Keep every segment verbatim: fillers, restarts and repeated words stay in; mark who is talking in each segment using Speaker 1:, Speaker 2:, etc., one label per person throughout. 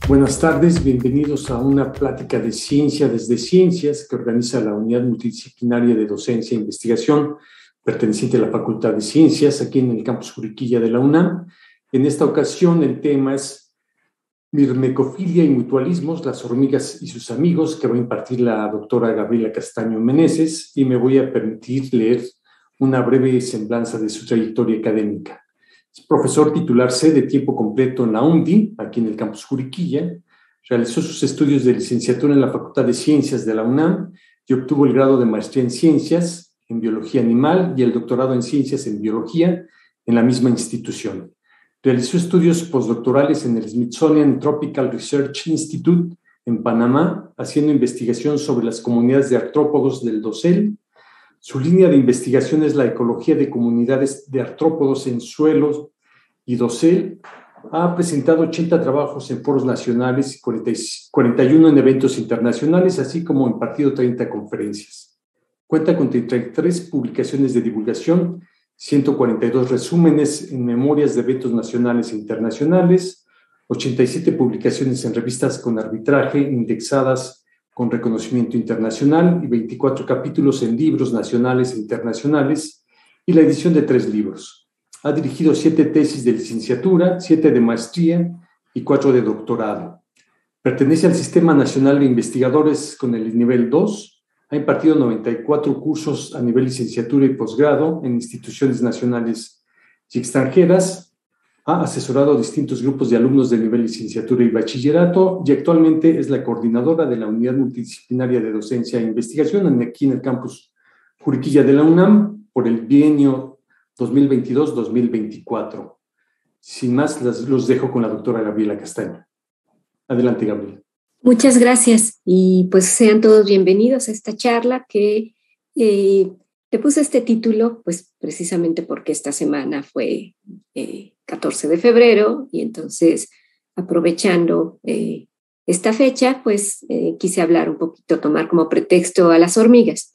Speaker 1: Buenas tardes, bienvenidos a una plática de ciencia desde ciencias que organiza la Unidad Multidisciplinaria de Docencia e Investigación perteneciente a la Facultad de Ciencias aquí en el campus Juriquilla de la UNAM. En esta ocasión el tema es Mirmecofilia y mutualismos, las hormigas y sus amigos, que va a impartir la doctora Gabriela Castaño Meneses, y me voy a permitir leer una breve semblanza de su trayectoria académica. Es profesor titular C de tiempo completo en la UNDI, aquí en el campus Juriquilla. Realizó sus estudios de licenciatura en la Facultad de Ciencias de la UNAM y obtuvo el grado de maestría en Ciencias en Biología Animal y el doctorado en Ciencias en Biología en la misma institución. Realizó estudios postdoctorales en el Smithsonian Tropical Research Institute en Panamá, haciendo investigación sobre las comunidades de artrópodos del dosel. Su línea de investigación es la ecología de comunidades de artrópodos en suelos y dosel. Ha presentado ochenta trabajos en foros nacionales y cuarenta y uno en eventos internacionales, así como impartido treinta conferencias. Cuenta con treinta y tres publicaciones de divulgación, ciento cuarenta y dos resúmenes en memorias de eventos nacionales e internacionales, ochenta y siete publicaciones en revistas con arbitraje indexadas con reconocimiento internacional y veinticuatro capítulos en libros nacionales e internacionales y la edición de tres libros. Ha dirigido siete tesis de licenciatura, siete de maestría y cuatro de doctorado. Pertenece al Sistema Nacional de Investigadores con el nivel dos. Ha impartido noventa y cuatro cursos a nivel licenciatura y posgrado en instituciones nacionales y extranjeras. Ha asesorado a distintos grupos de alumnos de nivel licenciatura y bachillerato y actualmente es la coordinadora de la Unidad Multidisciplinaria de Docencia e Investigación aquí en el campus Juriquilla de la UNAM por el bienio dos mil veintidós dos mil veinticuatro. Sin más, los dejo con la doctora Gabriela Castaño. Adelante, Gabriela.
Speaker 2: Muchas gracias y pues sean todos bienvenidos a esta charla que eh, le puse este título pues precisamente porque esta semana fue eh, catorce de febrero y entonces aprovechando eh, esta fecha pues eh, quise hablar un poquito, tomar como pretexto a las hormigas.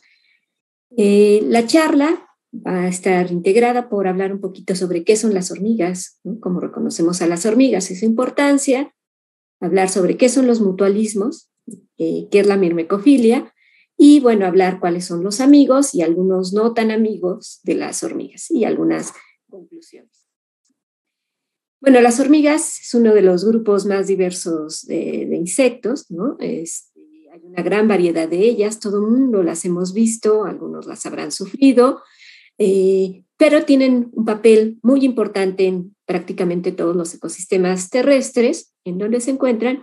Speaker 2: Eh, la charla va a estar integrada por hablar un poquito sobre qué son las hormigas, ¿no? Cómo reconocemos a las hormigas y su importancia, hablar sobre qué son los mutualismos, eh, qué es la mirmecofilia, y bueno, hablar cuáles son los amigos y algunos no tan amigos de las hormigas y algunas conclusiones. Bueno, las hormigas es uno de los grupos más diversos de, de insectos, ¿no? Es, hay una gran variedad de ellas, todo el mundo las hemos visto, algunos las habrán sufrido, eh, pero tienen un papel muy importante en prácticamente todos los ecosistemas terrestres en donde se encuentran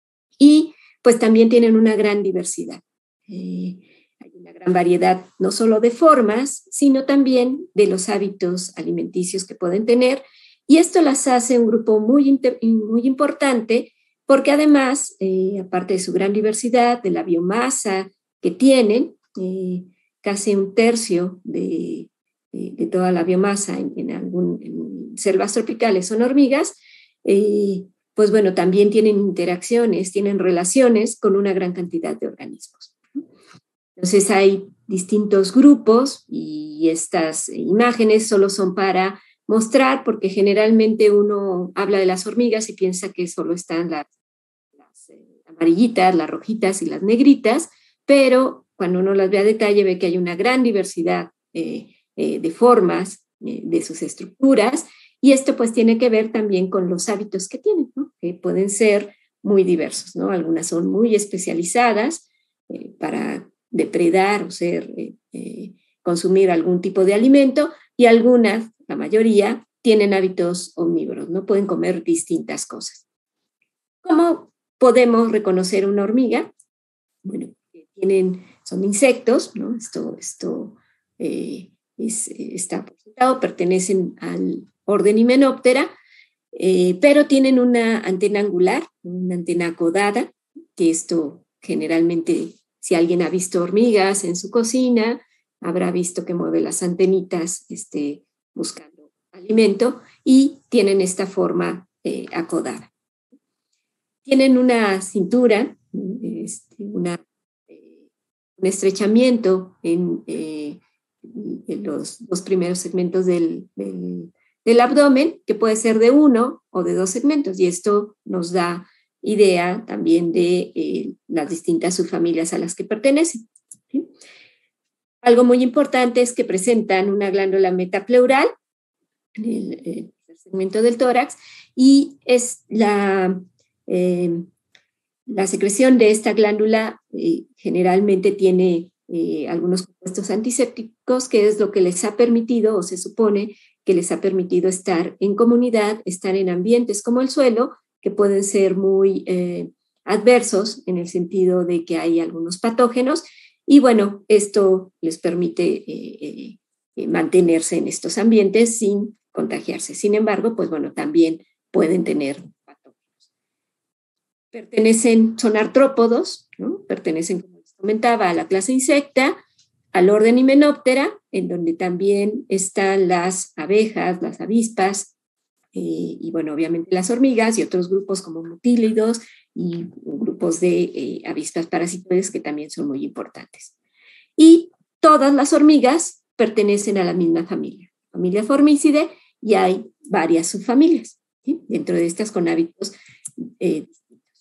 Speaker 2: y pues también tienen una gran diversidad. Eh, hay una gran variedad no solo de formas, sino también de los hábitos alimenticios que pueden tener y esto las hace un grupo muy, inter, muy importante porque además, eh, aparte de su gran diversidad, de la biomasa que tienen, eh, casi un tercio de de toda la biomasa en, en, algún, en selvas tropicales son hormigas, eh, pues bueno, también tienen interacciones, tienen relaciones con una gran cantidad de organismos. Entonces hay distintos grupos y estas imágenes solo son para mostrar, porque generalmente uno habla de las hormigas y piensa que solo están las, las eh, amarillitas, las rojitas y las negritas, pero cuando uno las ve a detalle ve que hay una gran diversidad eh, de formas, de sus estructuras, y esto pues tiene que ver también con los hábitos que tienen, ¿no? Que pueden ser muy diversos, ¿no? Algunas son muy especializadas eh, para depredar o ser, eh, eh, consumir algún tipo de alimento, y algunas, la mayoría, tienen hábitos omnívoros, ¿no? Pueden comer distintas cosas. ¿Cómo podemos reconocer una hormiga? Bueno, tienen, son insectos, ¿no? Esto, esto eh, Es, está presentado, pertenecen al orden Hymenoptera, eh, pero tienen una antena angular, una antena acodada, que esto generalmente, si alguien ha visto hormigas en su cocina, habrá visto que mueve las antenitas este, buscando alimento y tienen esta forma eh, acodada. Tienen una cintura, este, una, eh, un estrechamiento en... Eh, en los dos primeros segmentos del, del, del abdomen, que puede ser de uno o de dos segmentos, y esto nos da idea también de eh, las distintas subfamilias a las que pertenecen. ¿Sí? Algo muy importante es que presentan una glándula metapleural en el, el segmento del tórax y es la, eh, la secreción de esta glándula eh, generalmente tiene eh, algunos compuestos antisépticos, que es lo que les ha permitido, o se supone que les ha permitido estar en comunidad, estar en ambientes como el suelo, que pueden ser muy eh, adversos en el sentido de que hay algunos patógenos. Y bueno, esto les permite eh, eh, mantenerse en estos ambientes sin contagiarse. Sin embargo, pues bueno, también pueden tener patógenos. Pertenecen, son artrópodos, ¿no? Pertenecen, como les comentaba, a la clase insecta, al orden Hymenoptera, en donde también están las abejas, las avispas, eh, y bueno, obviamente las hormigas y otros grupos como mutílidos y grupos de eh, avispas parasitoides que también son muy importantes. Y todas las hormigas pertenecen a la misma familia, familia Formicidae, y hay varias subfamilias, ¿sí? Dentro de estas con hábitos eh, distintos.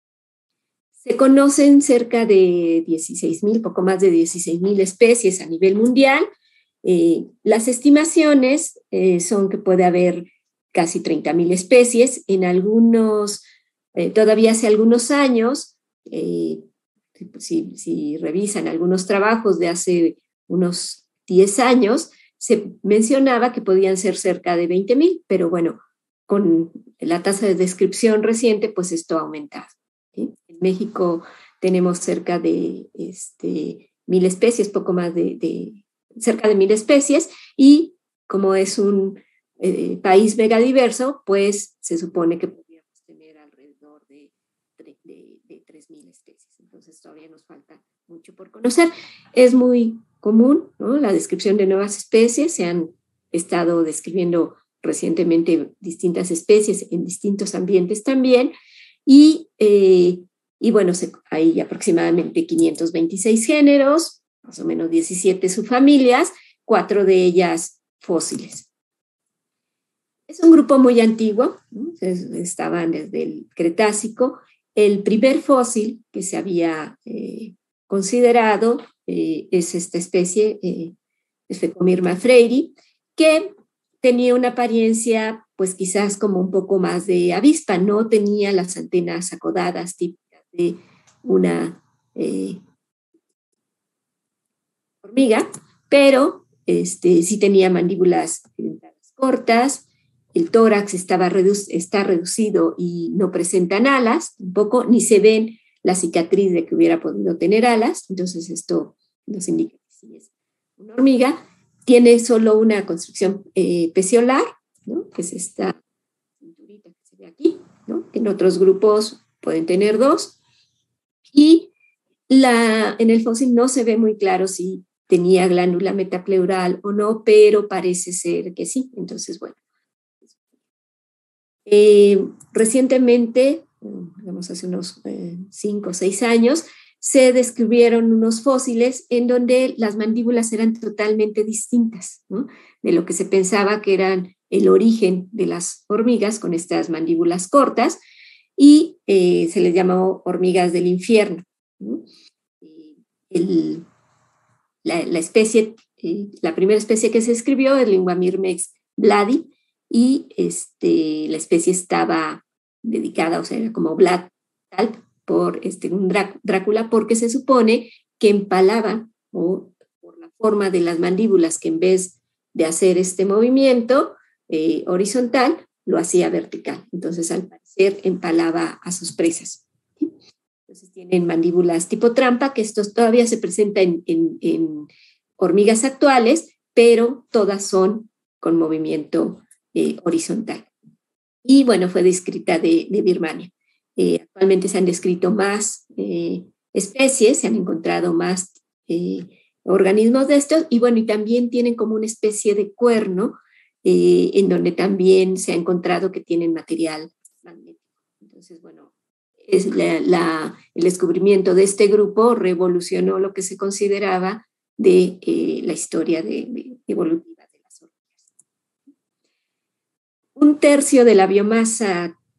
Speaker 2: Se conocen cerca de dieciséis mil, poco más de dieciséis mil especies a nivel mundial. Eh, las estimaciones eh, son que puede haber casi treinta mil especies. En algunos, eh, todavía hace algunos años, eh, si, si revisan algunos trabajos de hace unos diez años, se mencionaba que podían ser cerca de veinte mil, pero bueno, con la tasa de descripción reciente, pues esto ha aumentado, ¿sí? En México tenemos cerca de este, mil especies, poco más de, de cerca de mil especies, y como es un eh, país megadiverso, pues se supone que podríamos tener alrededor de, de, de, de tres mil especies. Entonces todavía nos falta mucho por conocer. Es muy común, ¿no? La descripción de nuevas especies. Se han estado describiendo recientemente distintas especies en distintos ambientes también. Y, eh, y bueno, se, hay aproximadamente quinientos veintiséis géneros, más o menos diecisiete subfamilias, cuatro de ellas fósiles. Es un grupo muy antiguo, ¿no? Estaban desde el Cretácico. El primer fósil que se había eh, considerado eh, es esta especie, eh, Sphecomyrma freiri, que tenía una apariencia, pues quizás como un poco más de avispa, no tenía las antenas acodadas típicas de una eh, hormiga, pero este, sí tenía mandíbulas cortas. El tórax estaba redu está reducido y no presentan alas, tampoco, ni se ven la cicatriz de que hubiera podido tener alas. Entonces esto nos indica que sí es una hormiga. Tiene solo una construcción eh, peciolar, ¿no? Que es esta cinturita que se ve aquí, ¿no? En otros grupos pueden tener dos. Y la, en el fósil no se ve muy claro si tenía glándula metapleural o no, pero parece ser que sí. Entonces, bueno. Eh, recientemente, digamos hace unos cinco o seis años, se descubrieron unos fósiles en donde las mandíbulas eran totalmente distintas, ¿no? De lo que se pensaba que eran el origen de las hormigas con estas mandíbulas cortas, y eh, se les llamó hormigas del infierno, ¿no? El, la, la especie, eh, la primera especie que se describió es Linguamirmex bladi, y este, la especie estaba dedicada, o sea, era como Vlad por este, un Drácula, porque se supone que empalaban, o por la forma de las mandíbulas, que en vez de hacer este movimiento eh, horizontal, lo hacía vertical. Entonces, al parecer, empalaba a sus presas. ¿Sí? Entonces, tienen mandíbulas tipo trampa, que esto todavía se presenta en, en, en hormigas actuales, pero todas son con movimiento Eh, horizontal. Y bueno, fue descrita de, de Birmania. Eh, actualmente se han descrito más eh, especies, se han encontrado más eh, organismos de estos, y bueno, y también tienen como una especie de cuerno, eh, en donde también se ha encontrado que tienen material magnético. Entonces, bueno, es la, la, el descubrimiento de este grupo revolucionó lo que se consideraba de eh, la historia de, de evolutiva. Un tercio de la biomasa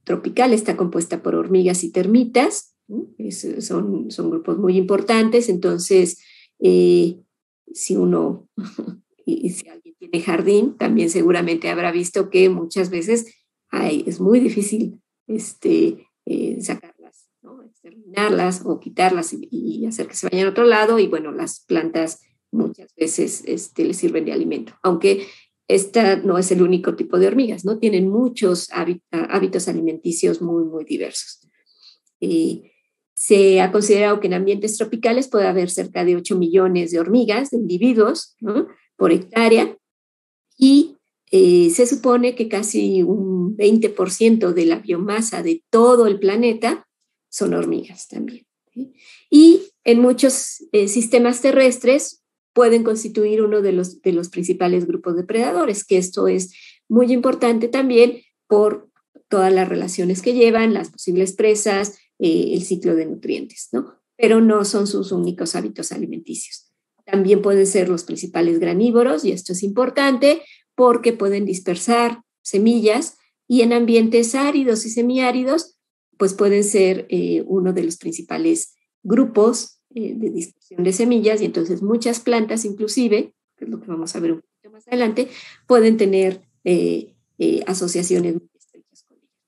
Speaker 2: tropical está compuesta por hormigas y termitas, ¿no? Es, son, son grupos muy importantes, entonces eh, si uno, y, y si alguien tiene jardín, también seguramente habrá visto que muchas veces hay, es muy difícil este, eh, sacarlas, ¿no? Exterminarlas o quitarlas y, y hacer que se vayan a otro lado, y bueno, las plantas muchas veces este, les sirven de alimento, aunque esta no es el único tipo de hormigas, ¿no? Tienen muchos hábitos alimenticios muy, muy diversos. Y se ha considerado que en ambientes tropicales puede haber cerca de ocho millones de hormigas, de individuos, ¿no? Por hectárea, y eh, se supone que casi un veinte por ciento de la biomasa de todo el planeta son hormigas también, ¿sí? Y en muchos eh, sistemas terrestres pueden constituir uno de los, de los principales grupos depredadores, que esto es muy importante también por todas las relaciones que llevan, las posibles presas, eh, el ciclo de nutrientes, ¿no? Pero no son sus únicos hábitos alimenticios. También pueden ser los principales granívoros, y esto es importante porque pueden dispersar semillas, y en ambientes áridos y semiáridos, pues pueden ser eh, uno de los principales grupos eh, de dispersión de semillas, y entonces muchas plantas inclusive, que es lo que vamos a ver un poquito más adelante, pueden tener eh, eh, asociaciones muy estrechas con ellas.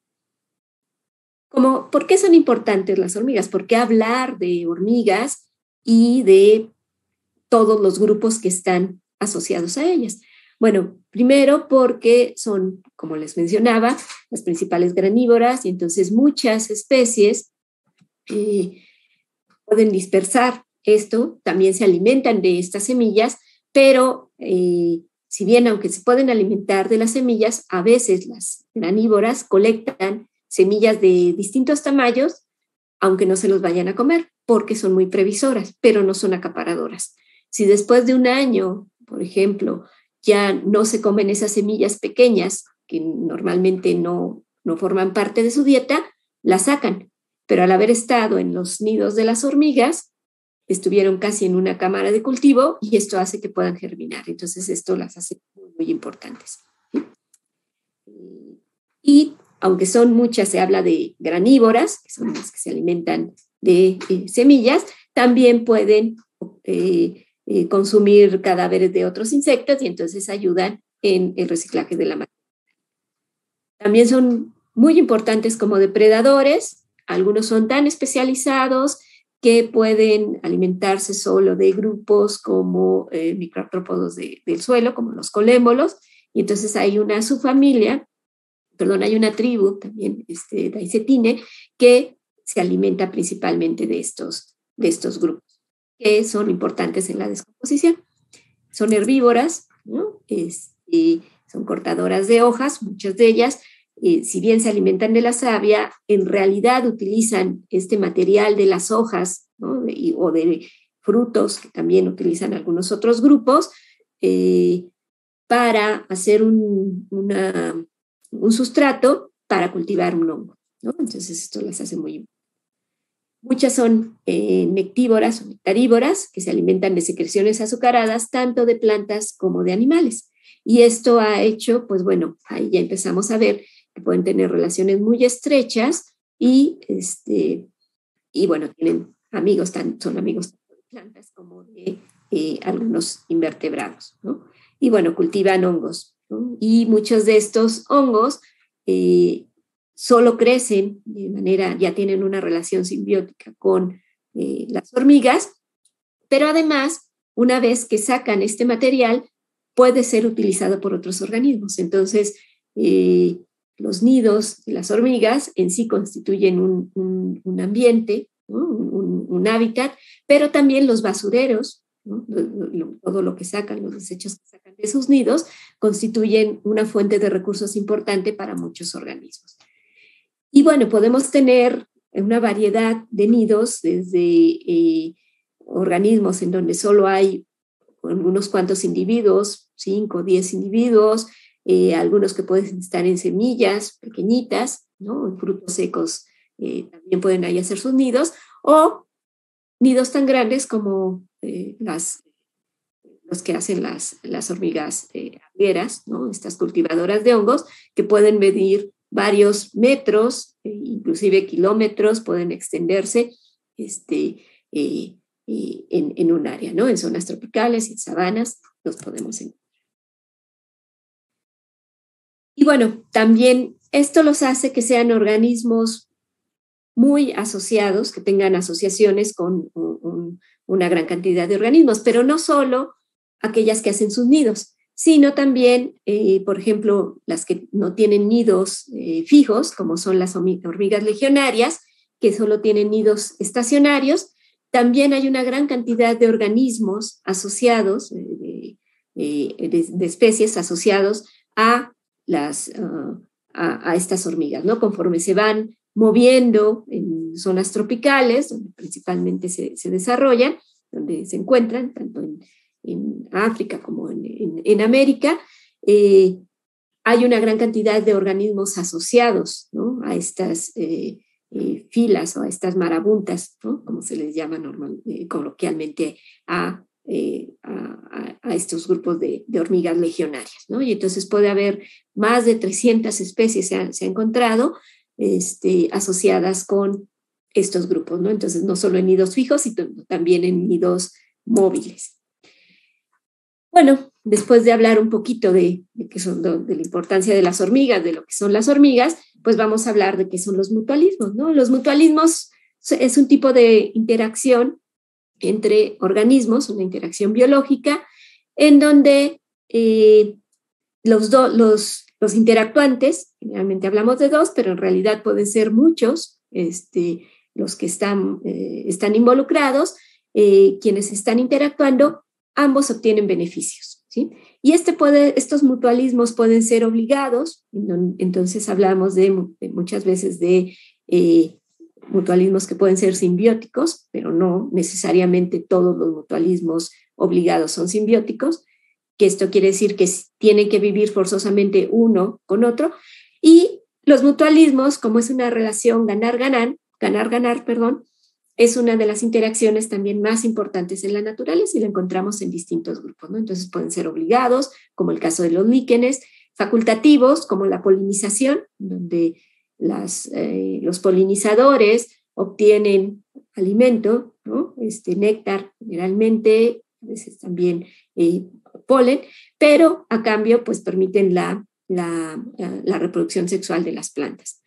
Speaker 2: Como, ¿por qué son importantes las hormigas? ¿Por qué hablar de hormigas y de todos los grupos que están asociados a ellas? Bueno, primero porque son, como les mencionaba, las principales granívoras, y entonces muchas especies eh, pueden dispersar esto, también se alimentan de estas semillas, pero eh, si bien aunque se pueden alimentar de las semillas, a veces las granívoras colectan semillas de distintos tamaños, aunque no se los vayan a comer, porque son muy previsoras, pero no son acaparadoras. Si después de un año, por ejemplo, ya no se comen esas semillas pequeñas, que normalmente no, no forman parte de su dieta, las sacan. Pero al haber estado en los nidos de las hormigas, estuvieron casi en una cámara de cultivo, y esto hace que puedan germinar. Entonces esto las hace muy, muy importantes, ¿sí? Y aunque son muchas, se habla de granívoras, que son las que se alimentan de eh, semillas, también pueden eh, eh, consumir cadáveres de otros insectos, y entonces ayudan en el reciclaje de la materia. También son muy importantes como depredadores. Algunos son tan especializados que pueden alimentarse solo de grupos como eh, microartrópodos de, del suelo, como los colémbolos, y entonces hay una subfamilia, perdón, hay una tribu también, este, Daicetine, que se alimenta principalmente de estos, de estos grupos, que son importantes en la descomposición. Son herbívoras, ¿no? Este, son cortadoras de hojas, muchas de ellas. Eh, si bien se alimentan de la savia, en realidad utilizan este material de las hojas, ¿no? y, o de frutos, que también utilizan algunos otros grupos, eh, para hacer un, una, un sustrato para cultivar un hongo, ¿no? Entonces esto las hace muy importantes. Muchas son eh, nectívoras o nectarívoras, que se alimentan de secreciones azucaradas, tanto de plantas como de animales. Y esto ha hecho, pues bueno, ahí ya empezamos a ver que pueden tener relaciones muy estrechas, y, este, y bueno, tienen amigos, tan, son amigos tanto de plantas como de eh, algunos invertebrados, ¿no? Y bueno, cultivan hongos, ¿no? Y muchos de estos hongos eh, solo crecen de manera, ya tienen una relación simbiótica con eh, las hormigas, pero además, una vez que sacan este material, puede ser utilizado por otros organismos. Entonces, eh, los nidos de las hormigas en sí constituyen un, un, un ambiente, ¿no? un, un hábitat, pero también los basureros, ¿no? Todo lo que sacan, los desechos que sacan de sus nidos, constituyen una fuente de recursos importante para muchos organismos. Y bueno, podemos tener una variedad de nidos, desde eh, organismos en donde solo hay unos cuantos individuos, cinco o diez individuos, eh, algunos que pueden estar en semillas pequeñitas, ¿no? En frutos secos eh, también pueden ahí hacer sus nidos, o nidos tan grandes como eh, las, los que hacen las, las hormigas eh, arrieras, ¿no? Estas cultivadoras de hongos, que pueden medir varios metros, eh, inclusive kilómetros, pueden extenderse este, eh, eh, en, en un área, ¿no? En zonas tropicales y en sabanas los podemos encontrar. Y bueno, también esto los hace que sean organismos muy asociados, que tengan asociaciones con un, un, una gran cantidad de organismos, pero no solo aquellas que hacen sus nidos, sino también, eh, por ejemplo, las que no tienen nidos eh, fijos, como son las hormigas legionarias, que solo tienen nidos estacionarios. También hay una gran cantidad de organismos asociados, eh, eh, de, de especies asociados a, las, uh, a, a estas hormigas, ¿no? Conforme se van moviendo en zonas tropicales, donde principalmente se, se desarrollan, donde se encuentran, tanto en, en África como en, en, en América, eh, hay una gran cantidad de organismos asociados, ¿no? A estas eh, eh, filas o a estas marabuntas, ¿no? Como se les llama normal, eh, coloquialmente a, eh, a, a estos grupos de, de hormigas legionarias, ¿no? Y entonces puede haber más de trescientas especies, se ha, se ha encontrado, Este, asociadas con estos grupos, ¿no? Entonces, no solo en nidos fijos, sino también en nidos móviles. Bueno, después de hablar un poquito de, de, que son, de, de la importancia de las hormigas, de lo que son las hormigas, pues vamos a hablar de qué son los mutualismos, ¿no? Los mutualismos es un tipo de interacción entre organismos, una interacción biológica, en donde eh, los, do, los Los interactuantes, generalmente hablamos de dos, pero en realidad pueden ser muchos este, los que están, eh, están involucrados, eh, quienes están interactuando, ambos obtienen beneficios, ¿sí? Y este puede, estos mutualismos pueden ser obligados, entonces hablamos de, de muchas veces de eh, mutualismos que pueden ser simbióticos, pero no necesariamente todos los mutualismos obligados son simbióticos, que esto quiere decir que tienen que vivir forzosamente uno con otro, y los mutualismos, como es una relación ganar-ganar, ganar-ganar, perdón, es una de las interacciones también más importantes en la naturaleza y la encontramos en distintos grupos, ¿no? Entonces pueden ser obligados, como el caso de los líquenes, facultativos, como la polinización, donde las, eh, los polinizadores obtienen alimento, ¿no? Este, néctar, generalmente, a veces también eh, polen, pero a cambio pues permiten la, la, la, la reproducción sexual de las plantas.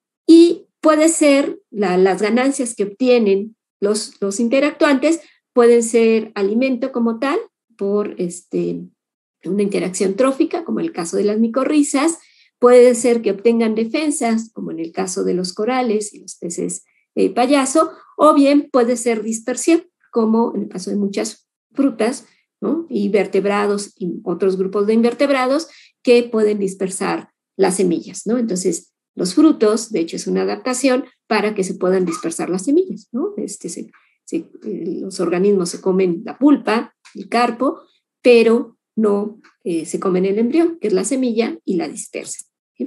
Speaker 2: Y puede ser, la, las ganancias que obtienen los, los interactuantes pueden ser alimento como tal, por este, una interacción trófica, como el caso de las micorrizas, puede ser que obtengan defensas, como en el caso de los corales y los peces eh, payaso, o bien puede ser dispersión, como en el caso de muchas frutas, ¿no? Y vertebrados y otros grupos de invertebrados que pueden dispersar las semillas, ¿no? Entonces, los frutos, de hecho, es una adaptación para que se puedan dispersar las semillas, ¿no? Este, se, se, los organismos se comen la pulpa, el carpo, pero no eh, se comen el embrión, que es la semilla, y la dispersan, ¿sí?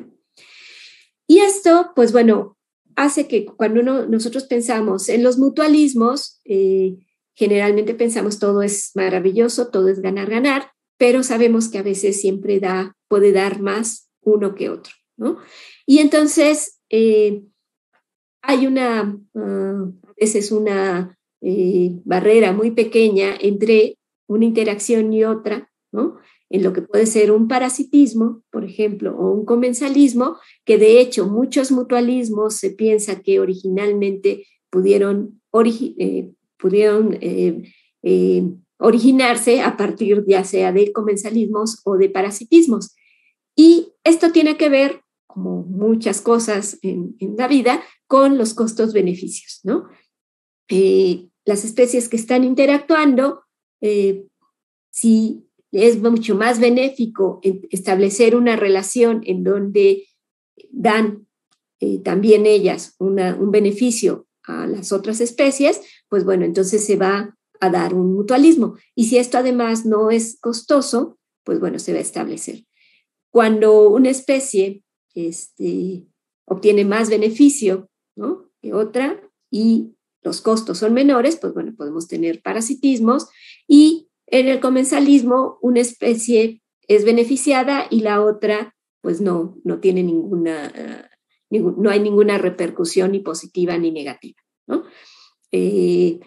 Speaker 2: Y esto, pues bueno, hace que cuando uno, nosotros pensamos en los mutualismos, eh, generalmente pensamos todo es maravilloso, todo es ganar, ganar, pero sabemos que a veces siempre da, puede dar más uno que otro, ¿no? Y entonces eh, hay una, uh, a veces una eh, barrera muy pequeña entre una interacción y otra, ¿no? En lo que puede ser un parasitismo, por ejemplo, o un comensalismo, que de hecho muchos mutualismos se piensa que originalmente pudieron origi- eh, pudieron eh, eh, originarse a partir ya sea de comensalismos o de parasitismos. Y esto tiene que ver, como muchas cosas en, en la vida, con los costos-beneficios, ¿no? Eh, las especies que están interactuando, eh, si es mucho más benéfico establecer una relación en donde dan eh, también ellas una, un beneficio a las otras especies, pues bueno, entonces se va a dar un mutualismo. Y si esto además no es costoso, pues bueno, se va a establecer. Cuando una especie este, obtiene más beneficio, ¿no?, que otra y los costos son menores, pues bueno, podemos tener parasitismos, y en el comensalismo una especie es beneficiada y la otra pues no, no tiene ninguna, no hay ninguna repercusión ni positiva ni negativa, ¿no? Eh,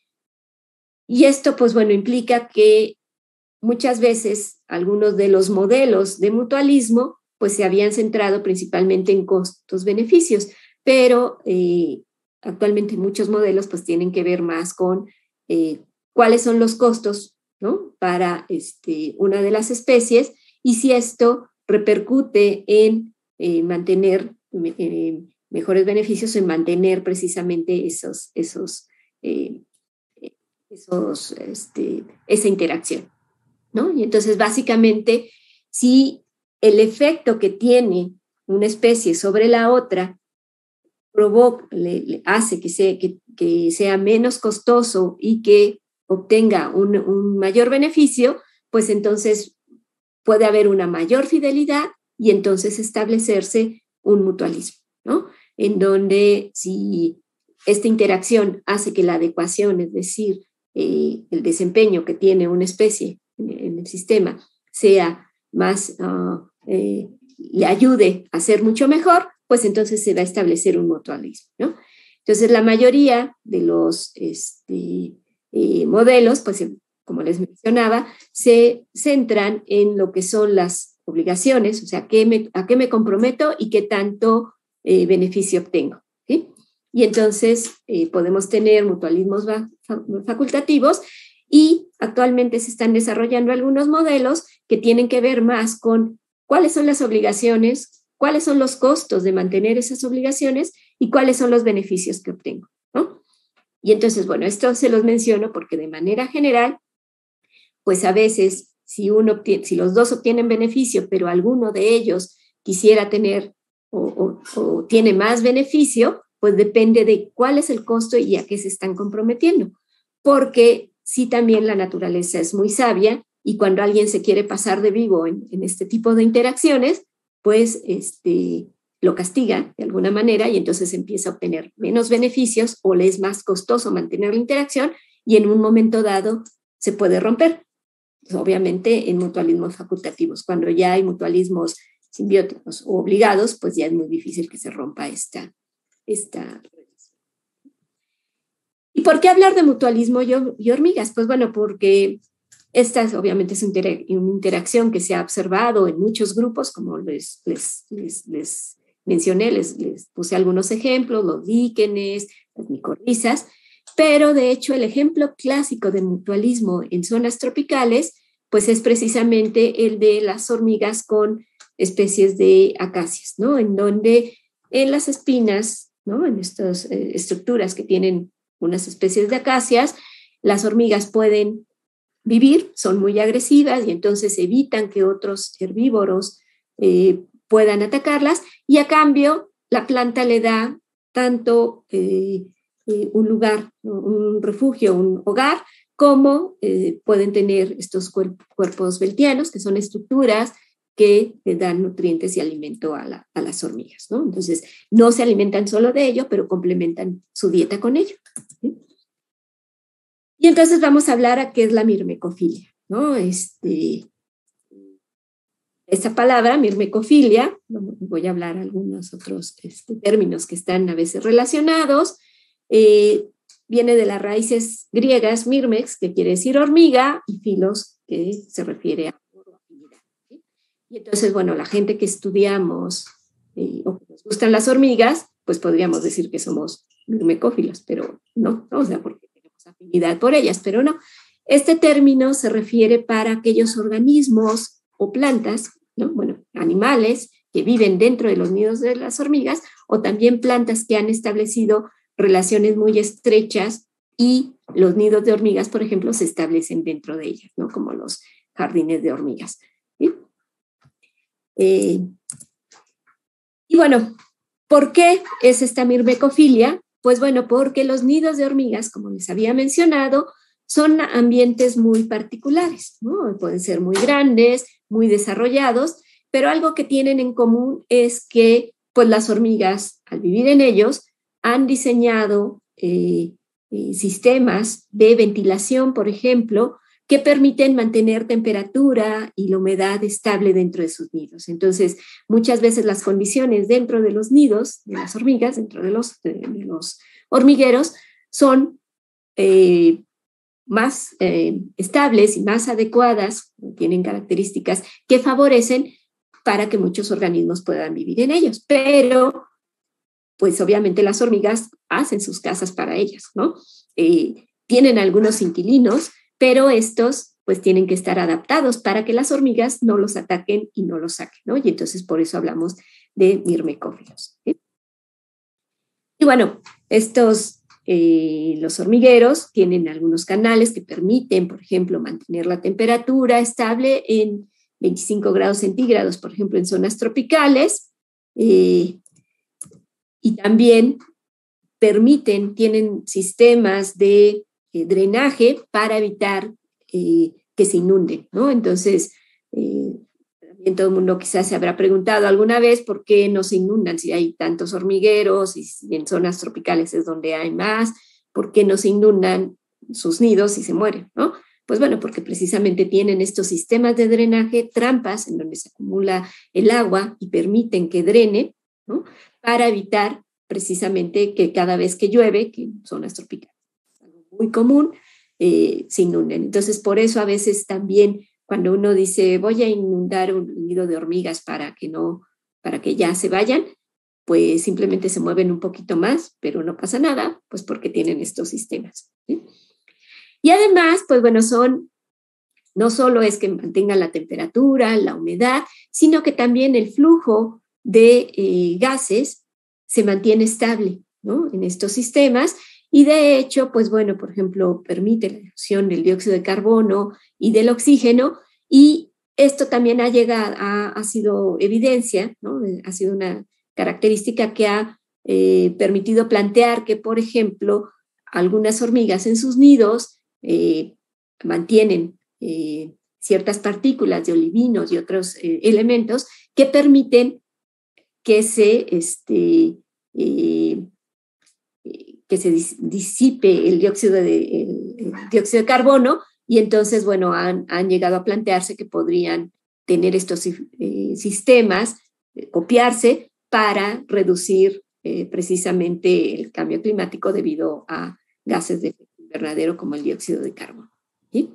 Speaker 2: y esto, pues bueno, implica que muchas veces algunos de los modelos de mutualismo pues se habían centrado principalmente en costos-beneficios, pero eh, actualmente muchos modelos pues tienen que ver más con eh, cuáles son los costos, ¿no?, para este, una de las especies y si esto repercute en eh, mantener eh, mejores beneficios, en mantener precisamente esos, esos, eh, esos, este, esa interacción, ¿no? Y entonces básicamente si el efecto que tiene una especie sobre la otra provoca, le, le hace que sea, que, que sea menos costoso y que obtenga un, un mayor beneficio, pues entonces puede haber una mayor fidelidad y entonces establecerse un mutualismo, ¿no? En donde si esta interacción hace que la adecuación, es decir, eh, el desempeño que tiene una especie en, en el sistema sea más, uh, eh, le ayude a ser mucho mejor, pues entonces se va a establecer un mutualismo, ¿no? Entonces la mayoría de los este, eh, modelos, pues como les mencionaba, se centran en lo que son las obligaciones, o sea, ¿qué me, a qué me comprometo y qué tanto eh, beneficio obtengo, ¿sí? Y entonces eh, podemos tener mutualismos facultativos y actualmente se están desarrollando algunos modelos que tienen que ver más con cuáles son las obligaciones, cuáles son los costos de mantener esas obligaciones y cuáles son los beneficios que obtengo, ¿no? Y entonces, bueno, esto se los menciono porque de manera general, pues a veces si, uno obtiene, si los dos obtienen beneficio, pero alguno de ellos quisiera tener o, o, o tiene más beneficio, pues depende de cuál es el costo y a qué se están comprometiendo. Porque sí, también la naturaleza es muy sabia y cuando alguien se quiere pasar de vivo en, en este tipo de interacciones, pues este, lo castiga de alguna manera y entonces empieza a obtener menos beneficios o le es más costoso mantener la interacción y en un momento dado se puede romper. Pues obviamente en mutualismos facultativos, cuando ya hay mutualismos simbióticos o obligados, pues ya es muy difícil que se rompa esta, esta relación. ¿Y por qué hablar de mutualismo y hormigas? Pues bueno, porque esta obviamente es una interacción que se ha observado en muchos grupos, como les, les, les, les mencioné, les, les puse algunos ejemplos, los líquenes, las micorrizas, pero de hecho el ejemplo clásico de mutualismo en zonas tropicales pues es precisamente el de las hormigas con especies de acacias, ¿no? En donde en las espinas, ¿no?, en estas eh, estructuras que tienen unas especies de acacias, las hormigas pueden vivir, son muy agresivas y entonces evitan que otros herbívoros eh, puedan atacarlas y a cambio la planta le da tanto eh, eh, un lugar, un refugio, un hogar, como eh, pueden tener estos cuerp- cuerpos beltianos, que son estructuras que le dan nutrientes y alimento a, la, a las hormigas, ¿no? Entonces no se alimentan solo de ello, pero complementan su dieta con ello, ¿sí? Y entonces vamos a hablar a qué es la mirmecofilia, ¿no? Este, esta palabra, mirmecofilia, voy a hablar algunos otros este, términos que están a veces relacionados, eh, viene de las raíces griegas, mirmex, que quiere decir hormiga, y filos, que se refiere a afinidad, ¿sí? Y entonces, bueno, la gente que estudiamos eh, o que nos gustan las hormigas, pues podríamos decir que somos mirmecófilos, pero no, no, o sea, porque afinidad por ellas, pero no. Este término se refiere para aquellos organismos o plantas, ¿no?, bueno, animales que viven dentro de los nidos de las hormigas o también plantas que han establecido relaciones muy estrechas y los nidos de hormigas, por ejemplo, se establecen dentro de ellas, ¿no?, como los jardines de hormigas, ¿sí? Eh, y bueno, ¿por qué es esta mirmecofilia? Pues bueno, porque los nidos de hormigas, como les había mencionado, son ambientes muy particulares, ¿no? Pueden ser muy grandes, muy desarrollados, pero algo que tienen en común es que pues, las hormigas, al vivir en ellos, han diseñado eh, eh, sistemas de ventilación, por ejemplo, que permiten mantener temperatura y la humedad estable dentro de sus nidos. Entonces, muchas veces las condiciones dentro de los nidos de las hormigas, dentro de los, de, de los hormigueros, son eh, más eh, estables y más adecuadas, tienen características que favorecen para que muchos organismos puedan vivir en ellos. Pero, pues obviamente las hormigas hacen sus casas para ellas, ¿no? Eh, tienen algunos inquilinos, pero estos pues tienen que estar adaptados para que las hormigas no los ataquen y no los saquen, ¿no? Y entonces por eso hablamos de mirmecófilos, ¿sí? Y bueno, estos, eh, los hormigueros tienen algunos canales que permiten, por ejemplo, mantener la temperatura estable en veinticinco grados centígrados, por ejemplo, en zonas tropicales, eh, y también permiten, tienen sistemas de eh, drenaje para evitar eh, que se inunden, ¿no? Entonces, eh, también todo el mundo quizás se habrá preguntado alguna vez por qué no se inundan si hay tantos hormigueros y en zonas tropicales es donde hay más, por qué no se inundan sus nidos y se mueren, ¿no? Pues bueno, porque precisamente tienen estos sistemas de drenaje, trampas en donde se acumula el agua y permiten que drene, ¿no? Para evitar precisamente que cada vez que llueve, que en zonas tropicales es algo muy común, eh, se inunden. Entonces, por eso a veces también cuando uno dice voy a inundar un nido de hormigas para que no, para que ya se vayan, pues simplemente se mueven un poquito más, pero no pasa nada, pues porque tienen estos sistemas, ¿sí? Y además, pues bueno, son, no solo es que mantengan la temperatura, la humedad, sino que también el flujo de eh, gases se mantiene estable, ¿no? En estos sistemas. Y de hecho, pues bueno, por ejemplo, permite la difusión del dióxido de carbono y del oxígeno, y esto también ha llegado, ha, ha sido evidencia, ¿no? Ha sido una característica que ha eh, permitido plantear que, por ejemplo, algunas hormigas en sus nidos eh, mantienen eh, ciertas partículas de olivinos y otros eh, elementos que permiten que se, este, eh, que se disipe el dióxido de, el, el dióxido de carbono, y entonces, bueno, han, han llegado a plantearse que podrían tener estos eh, sistemas, eh, copiarse para reducir eh, precisamente el cambio climático debido a gases de efecto invernadero como el dióxido de carbono, ¿sí?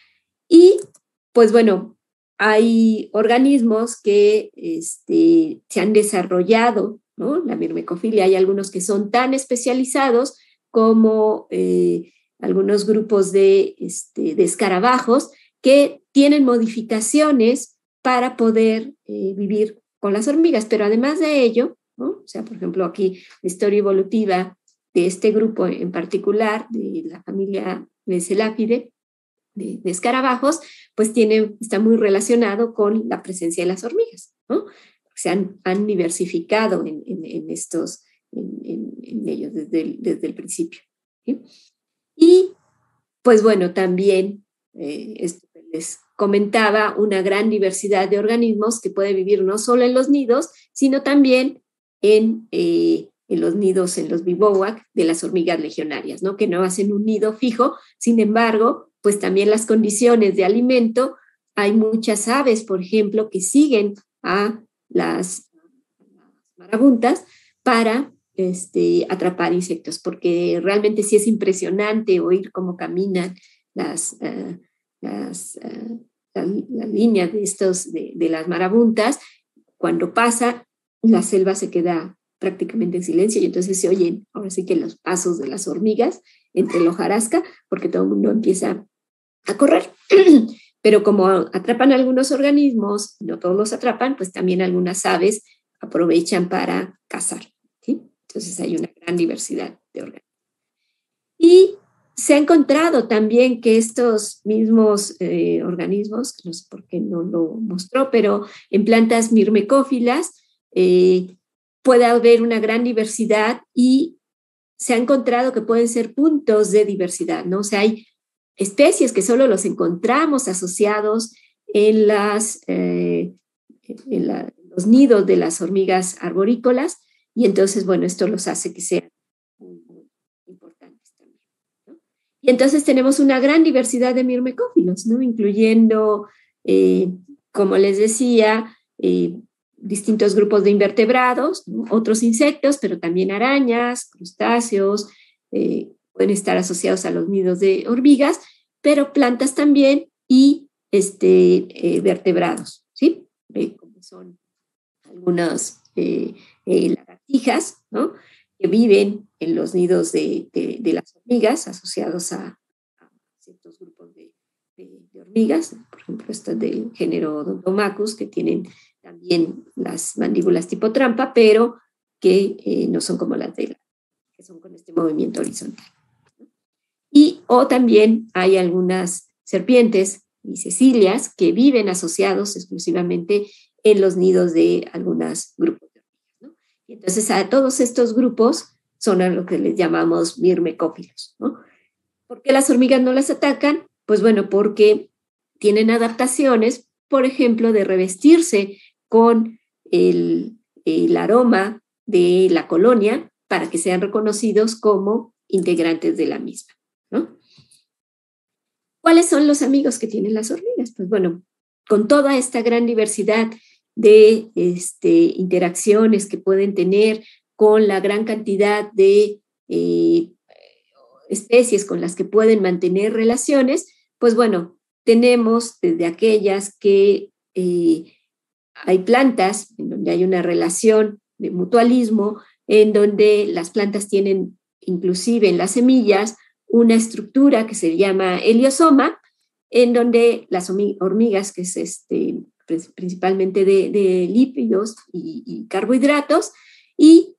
Speaker 2: Y, pues bueno, hay organismos que este, se han desarrollado, ¿no? La mirmecofilia, hay algunos que son tan especializados como eh, algunos grupos de, este, de escarabajos que tienen modificaciones para poder eh, vivir con las hormigas, pero además de ello, ¿no? O sea, por ejemplo, aquí la historia evolutiva de este grupo en particular, de la familia de Celápide, de, de escarabajos, pues tiene, está muy relacionado con la presencia de las hormigas, ¿no? Se han, han diversificado en, en, en estos, en, en, en ellos desde el, desde el principio, ¿sí? Y pues bueno, también eh, esto les comentaba, una gran diversidad de organismos que puede vivir no solo en los nidos, sino también en, eh, en los nidos, en los bivouac de las hormigas legionarias, ¿no? Que no hacen un nido fijo, sin embargo, pues también las condiciones de alimento, hay muchas aves, por ejemplo, que siguen a las, las marabuntas para este, atrapar insectos, porque realmente sí es impresionante oír cómo caminan las, uh, las, uh, la, la línea de, estos, de, de las marabuntas. Cuando pasa, la selva se queda prácticamente en silencio y entonces se oyen ahora sí que los pasos de las hormigas entre la hojarasca, porque todo el mundo empieza a correr. Pero como atrapan algunos organismos, no todos los atrapan, pues también algunas aves aprovechan para cazar, ¿sí? Entonces hay una gran diversidad de organismos. Y se ha encontrado también que estos mismos eh, organismos, no sé por qué no lo mostró, pero en plantas mirmecófilas eh, puede haber una gran diversidad y se ha encontrado que pueden ser puntos de diversidad, ¿no? O sea, hay especies que solo los encontramos asociados en, las, eh, en la, los nidos de las hormigas arborícolas, y entonces, bueno, esto los hace que sean muy, muy importantes también, ¿no? Y entonces tenemos una gran diversidad de mirmecófilos, ¿no? Incluyendo, eh, como les decía, eh, distintos grupos de invertebrados, ¿no? Otros insectos, pero también arañas, crustáceos, eh, pueden estar asociados a los nidos de hormigas, pero plantas también y este, eh, vertebrados, ¿sí? Eh, como son algunas eh, eh, lagartijas, ¿no? Que viven en los nidos de, de, de las hormigas asociados a, a ciertos grupos de, de, de hormigas, por ejemplo, estas del género Odontomachus, que tienen también las mandíbulas tipo trampa, pero que eh, no son como las de la, que son con este movimiento horizontal. Y o también hay algunas serpientes y cecilias que viven asociados exclusivamente en los nidos de algunos grupos de hormigas, ¿no? Y entonces a todos estos grupos son a lo que les llamamos mirmecófilos, ¿no? ¿Por qué las hormigas no las atacan? Pues bueno, porque tienen adaptaciones, por ejemplo, de revestirse con el, el aroma de la colonia para que sean reconocidos como integrantes de la misma, ¿no? ¿Cuáles son los amigos que tienen las hormigas? Pues bueno, con toda esta gran diversidad de este, interacciones que pueden tener, con la gran cantidad de eh, especies con las que pueden mantener relaciones, pues bueno, tenemos desde aquellas que eh, hay plantas en donde hay una relación de mutualismo, en donde las plantas tienen inclusive en las semillas una estructura que se llama heliosoma, en donde las hormigas, que es este, principalmente de, de lípidos y, y carbohidratos, y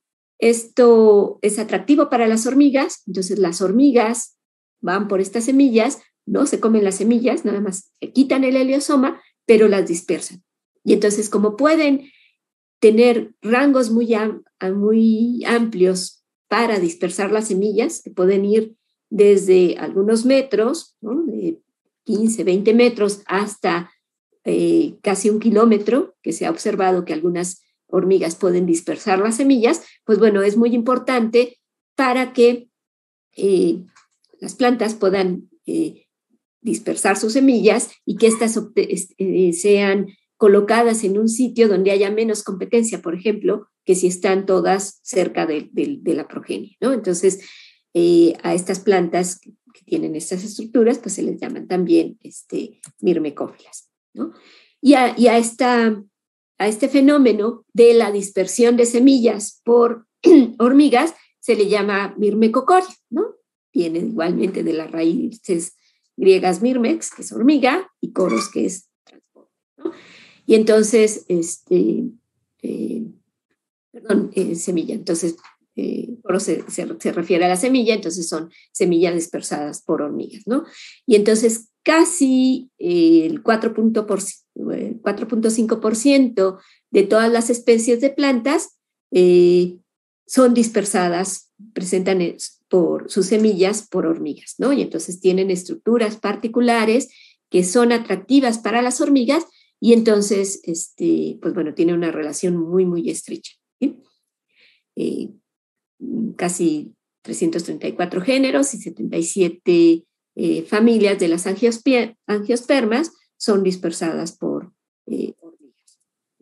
Speaker 2: esto es atractivo para las hormigas, entonces las hormigas van por estas semillas, no se comen las semillas, nada más quitan el heliosoma, pero las dispersan. Y entonces como pueden tener rangos muy, am muy amplios para dispersar las semillas, que pueden ir desde algunos metros, ¿no? De quince, veinte metros, hasta eh, casi un kilómetro, que se ha observado que algunas hormigas pueden dispersar las semillas, pues bueno, es muy importante para que eh, las plantas puedan eh, dispersar sus semillas y que éstas eh, sean colocadas en un sitio donde haya menos competencia, por ejemplo, que si están todas cerca de, de, de la progenie, ¿no? Entonces, eh, a estas plantas que, que tienen estas estructuras, pues se les llaman también este, mirmecófilas, ¿no? Y a, y a esta... A este fenómeno de la dispersión de semillas por hormigas se le llama mirmecocoria, ¿no? Viene igualmente de las raíces griegas mirmex, que es hormiga, y coros, que es transporte, ¿no? Y entonces, este, eh, perdón, eh, semilla, entonces, eh, coros se, se, se refiere a la semilla, entonces son semillas dispersadas por hormigas, ¿no? Y entonces casi eh, el cuatro punto cinco por ciento de todas las especies de plantas eh, son dispersadas, presentan por sus semillas por hormigas, ¿no? Y entonces tienen estructuras particulares que son atractivas para las hormigas y entonces, este, pues bueno, tiene una relación muy, muy estrecha, ¿sí? Eh, casi trescientos treinta y cuatro géneros y setenta y siete Eh, familias de las angiospermas son dispersadas por eh, hormigas.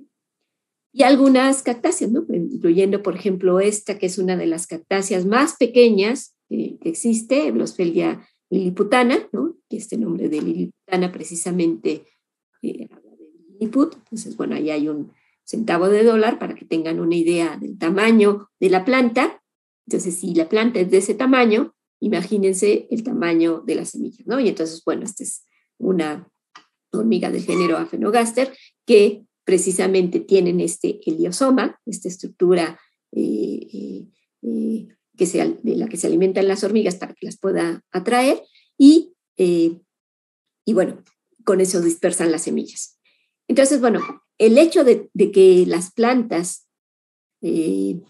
Speaker 2: Y algunas cactáceas, ¿no? Incluyendo, por ejemplo, esta que es una de las cactáceas más pequeñas eh, que existe, Blossfeldia lilliputana, ¿no? Y este nombre de lilliputana precisamente eh, habla de lilliput. Entonces, bueno, ahí hay un centavo de dólar para que tengan una idea del tamaño de la planta. Entonces, si la planta es de ese tamaño, imagínense el tamaño de la semilla, ¿no? Y entonces, bueno, esta es una hormiga del género Aphenogaster que precisamente tienen este heliosoma, esta estructura eh, eh, eh, que se, de la que se alimentan las hormigas para que las pueda atraer y, eh, y bueno, con eso dispersan las semillas. Entonces, bueno, el hecho de, de que las plantas eh,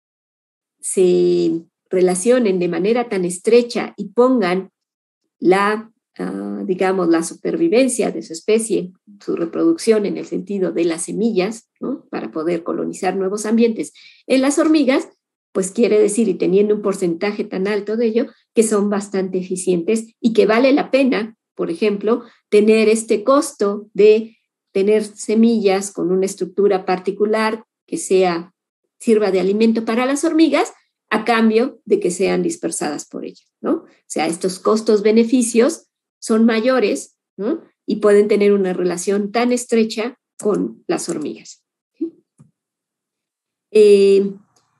Speaker 2: se relacionen de manera tan estrecha y pongan la, uh, digamos, la supervivencia de su especie, su reproducción en el sentido de las semillas, ¿no? Para poder colonizar nuevos ambientes en las hormigas, pues quiere decir, y teniendo un porcentaje tan alto de ello, que son bastante eficientes y que vale la pena, por ejemplo, tener este costo de tener semillas con una estructura particular que sea, sirva de alimento para las hormigas, a cambio de que sean dispersadas por ellas, ¿no? O sea, estos costos-beneficios son mayores, ¿no? Y pueden tener una relación tan estrecha con las hormigas. Eh,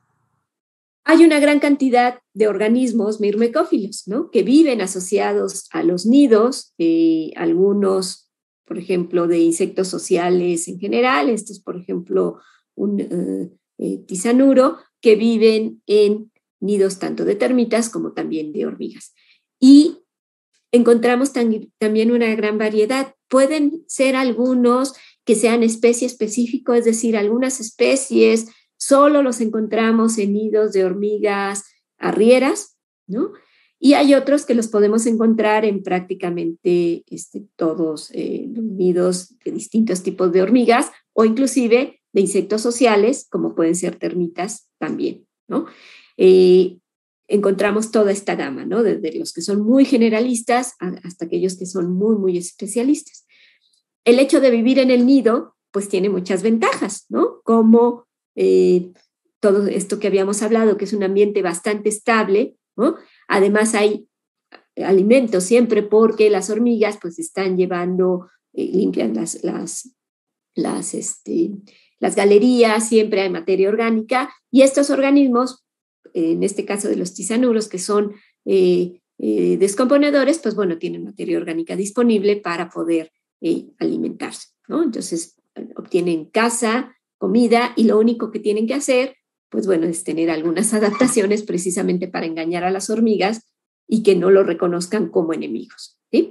Speaker 2: hay una gran cantidad de organismos mirmecófilos, ¿no? Que viven asociados a los nidos, eh, algunos, por ejemplo, de insectos sociales en general, estos, por ejemplo, un uh, eh, tisanuro, que viven en nidos tanto de termitas como también de hormigas. Y encontramos tam- también una gran variedad. Pueden ser algunos que sean especie específico, es decir, algunas especies solo los encontramos en nidos de hormigas arrieras, ¿no? Y hay otros que los podemos encontrar en prácticamente este, todos eh, los nidos de distintos tipos de hormigas o inclusive de insectos sociales, como pueden ser termitas también, ¿no? Eh, encontramos toda esta gama, ¿no? Desde los que son muy generalistas hasta aquellos que son muy, muy especialistas. El hecho de vivir en el nido, pues tiene muchas ventajas, ¿no? Como eh, todo esto que habíamos hablado, que es un ambiente bastante estable, ¿no? Además hay alimentos siempre porque las hormigas pues están llevando, eh, limpian las, las, las, este, las galerías, siempre hay materia orgánica y estos organismos, en este caso de los tisanuros, que son eh, eh, descomponedores, pues bueno, tienen materia orgánica disponible para poder eh, alimentarse, ¿no? Entonces obtienen caza, comida y lo único que tienen que hacer, pues bueno, es tener algunas adaptaciones precisamente para engañar a las hormigas y que no lo reconozcan como enemigos, ¿sí?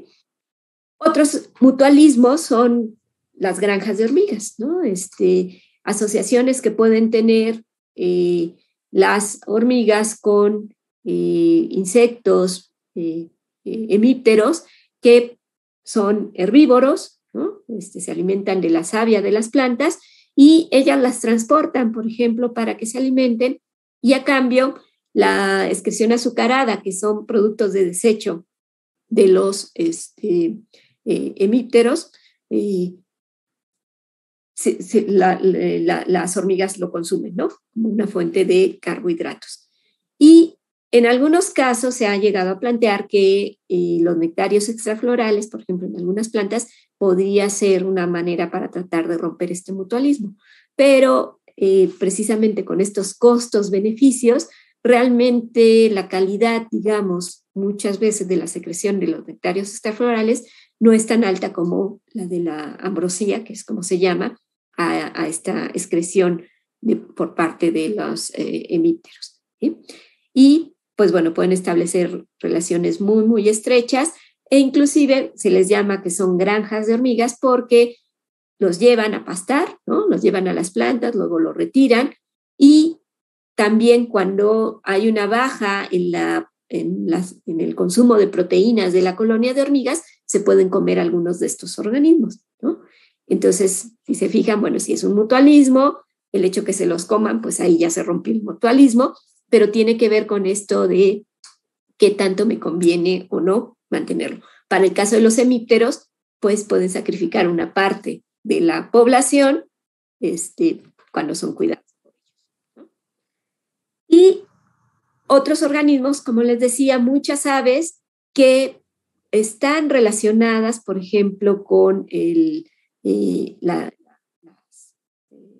Speaker 2: Otros mutualismos son las granjas de hormigas, ¿no? Este, asociaciones que pueden tener eh, las hormigas con eh, insectos eh, eh, hemípteros que son herbívoros, ¿no? Este, se alimentan de la savia de las plantas y ellas las transportan, por ejemplo, para que se alimenten y a cambio la excreción azucarada, que son productos de desecho de los este, eh, hemípteros, eh, se, se, la, la, las hormigas lo consumen, ¿no? Como una fuente de carbohidratos. Y en algunos casos se ha llegado a plantear que eh, los nectarios extraflorales, por ejemplo, en algunas plantas, podría ser una manera para tratar de romper este mutualismo. Pero eh, precisamente con estos costos-beneficios, realmente la calidad, digamos, muchas veces de la secreción de los nectarios extraflorales no es tan alta como la de la ambrosía, que es como se llama, a, a esta excreción de, por parte de los eh, hemípteros, ¿sí? Y pues bueno, pueden establecer relaciones muy, muy estrechas e inclusive se les llama que son granjas de hormigas porque los llevan a pastar, ¿no? Los llevan a las plantas, luego los retiran y también cuando hay una baja en, la, en, las, en el consumo de proteínas de la colonia de hormigas, se pueden comer algunos de estos organismos, ¿no? Entonces, si se fijan, bueno, si es un mutualismo, el hecho que se los coman, pues ahí ya se rompió el mutualismo, pero tiene que ver con esto de qué tanto me conviene o no mantenerlo. Para el caso de los hemípteros, pues pueden sacrificar una parte de la población este, cuando son cuidados. Y otros organismos, como les decía, muchas aves que están relacionadas, por ejemplo, con el, eh, la, las, eh,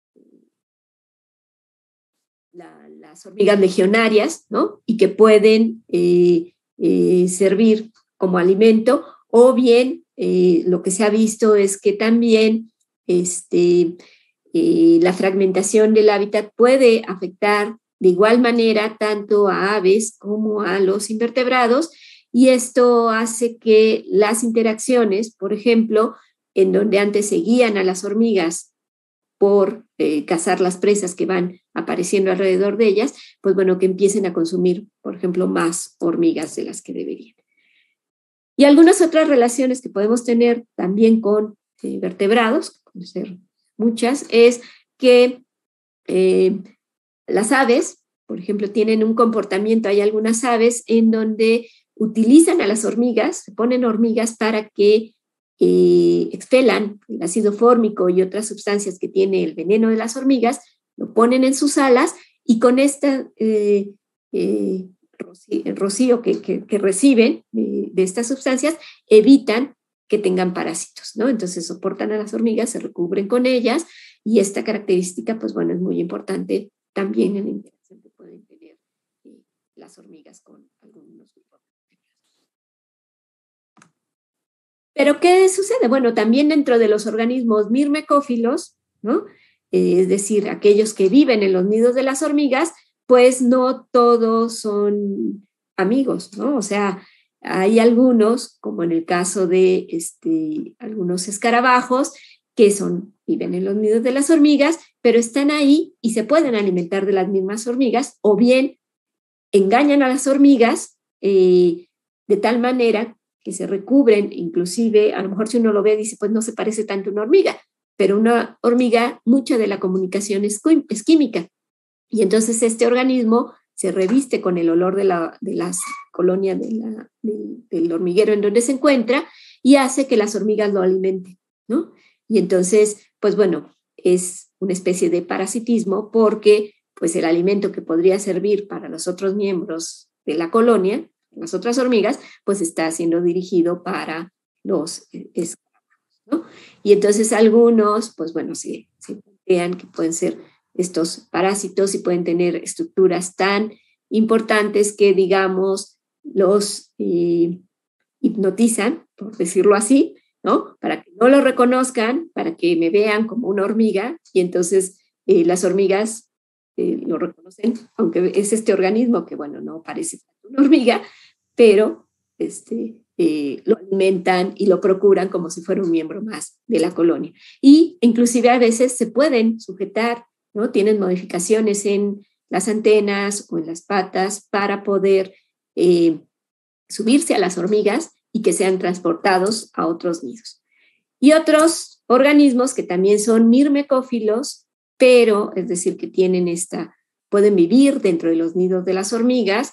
Speaker 2: la, las hormigas legionarias, ¿no? Y que pueden eh, eh, servir como alimento, o bien eh, lo que se ha visto es que también este, eh, la fragmentación del hábitat puede afectar de igual manera tanto a aves como a los invertebrados, y esto hace que las interacciones, por ejemplo, en donde antes seguían a las hormigas por eh, cazar las presas que van apareciendo alrededor de ellas, pues bueno, que empiecen a consumir, por ejemplo, más hormigas de las que deberían. Y algunas otras relaciones que podemos tener también con eh, vertebrados, pueden ser muchas, es que eh, las aves por ejemplo, tienen un comportamiento, hay algunas aves en donde utilizan a las hormigas, se ponen hormigas para que eh, expelan el ácido fórmico y otras sustancias que tiene el veneno de las hormigas, lo ponen en sus alas y con este eh, eh, rocío, rocío que, que, que reciben eh, de estas sustancias, evitan que tengan parásitos, ¿no? Entonces soportan a las hormigas, se recubren con ellas y esta característica, pues bueno, es muy importante también en la interacción que pueden tener eh, las hormigas con algunos grupos. Pero ¿qué sucede? Bueno, también dentro de los organismos mirmecófilos, ¿no? Eh, es decir, aquellos que viven en los nidos de las hormigas, pues no todos son amigos, ¿no? O sea, hay algunos, como en el caso de este, algunos escarabajos, que son, viven en los nidos de las hormigas, pero están ahí y se pueden alimentar de las mismas hormigas, o bien engañan a las hormigas eh, de tal manera que se recubren, inclusive, a lo mejor si uno lo ve, dice, pues no se parece tanto a una hormiga, pero una hormiga, mucha de la comunicación es, es química. Y entonces este organismo se reviste con el olor de la, de las colonias de la, de, del hormiguero en donde se encuentra y hace que las hormigas lo alimenten, ¿no? Y entonces, pues bueno, es una especie de parasitismo porque pues el alimento que podría servir para los otros miembros de la colonia, las otras hormigas, pues está siendo dirigido para los escarabajos, ¿no? Y entonces algunos, pues bueno, se, se plantean que pueden ser estos parásitos y pueden tener estructuras tan importantes que, digamos, los eh, hipnotizan, por decirlo así, ¿no? Para que no lo reconozcan, para que me vean como una hormiga y entonces eh, las hormigas eh, lo reconocen, aunque es este organismo que, bueno, no parece una hormiga, pero este, eh, lo alimentan y lo procuran como si fuera un miembro más de la colonia. Y inclusive a veces se pueden sujetar, ¿no? Tienen modificaciones en las antenas o en las patas para poder eh, subirse a las hormigas y que sean transportados a otros nidos. Y otros organismos que también son mirmecófilos, pero es decir, que tienen esta, pueden vivir dentro de los nidos de las hormigas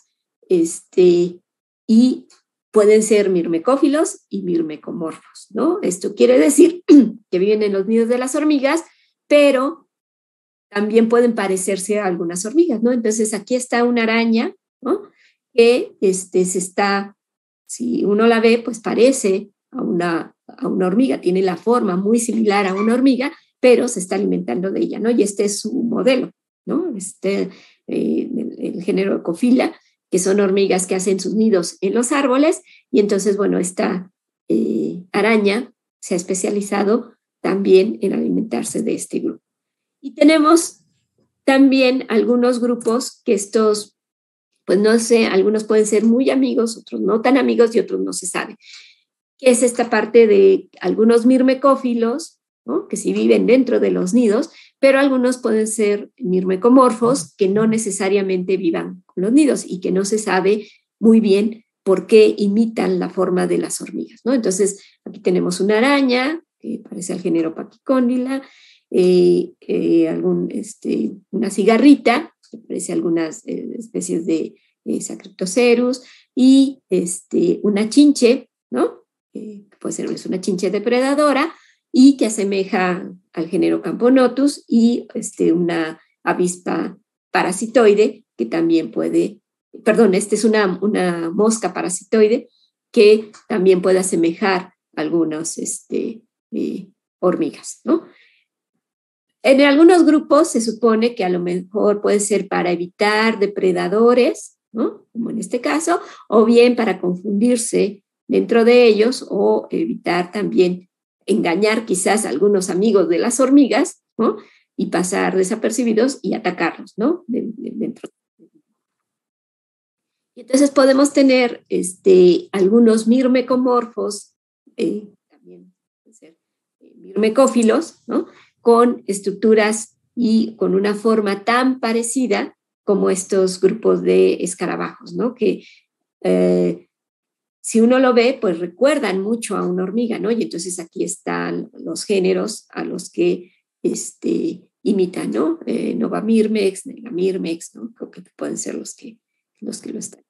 Speaker 2: este, y pueden ser mirmecófilos y mirmecomorfos, ¿no? Esto quiere decir que viven en los nidos de las hormigas, pero también pueden parecerse a algunas hormigas, ¿no? Entonces aquí está una araña, ¿no? Que este, se está, si uno la ve, pues parece a una, a una hormiga, tiene la forma muy similar a una hormiga, pero se está alimentando de ella, ¿no? Y este es su modelo, ¿no? Este, eh, el, el género Ecophylla, que son hormigas que hacen sus nidos en los árboles, y entonces, bueno, esta eh, araña se ha especializado también en alimentarse de este grupo. Y tenemos también algunos grupos que estos, pues no sé, algunos pueden ser muy amigos, otros no tan amigos y otros no se sabe. Que es esta parte de algunos mirmecófilos, ¿no? Que sí viven dentro de los nidos, pero algunos pueden ser mirmecomorfos que no necesariamente vivan con los nidos y que no se sabe muy bien por qué imitan la forma de las hormigas, ¿no? Entonces, aquí tenemos una araña que parece al género Pachycondyla, eh, eh, algún, este, una cigarrita, que parece algunas eh, especies de eh, Sacchariptocerus, y este, una chinche, ¿no? Eh, que puede ser una chinche depredadora y que asemeja al género Camponotus, y este, una avispa parasitoide que también puede, perdón, esta es una, una mosca parasitoide que también puede asemejar algunas este, eh, hormigas, ¿no? En algunos grupos se supone que a lo mejor puede ser para evitar depredadores, ¿no? Como en este caso, o bien para confundirse dentro de ellos o evitar también engañar quizás a algunos amigos de las hormigas, ¿no? Y pasar desapercibidos y atacarlos, ¿no? De, de, dentro. Y entonces podemos tener este, algunos mirmecomorfos, eh, también pueden ser eh, mirmecófilos, ¿no? Con estructuras y con una forma tan parecida como estos grupos de escarabajos, ¿no? Que eh, si uno lo ve, pues recuerdan mucho a una hormiga, ¿no? Y entonces aquí están los géneros a los que este, imita, ¿no? Eh, Novamirmex, Nelamirmex, ¿no? Creo que pueden ser los que, los que lo están.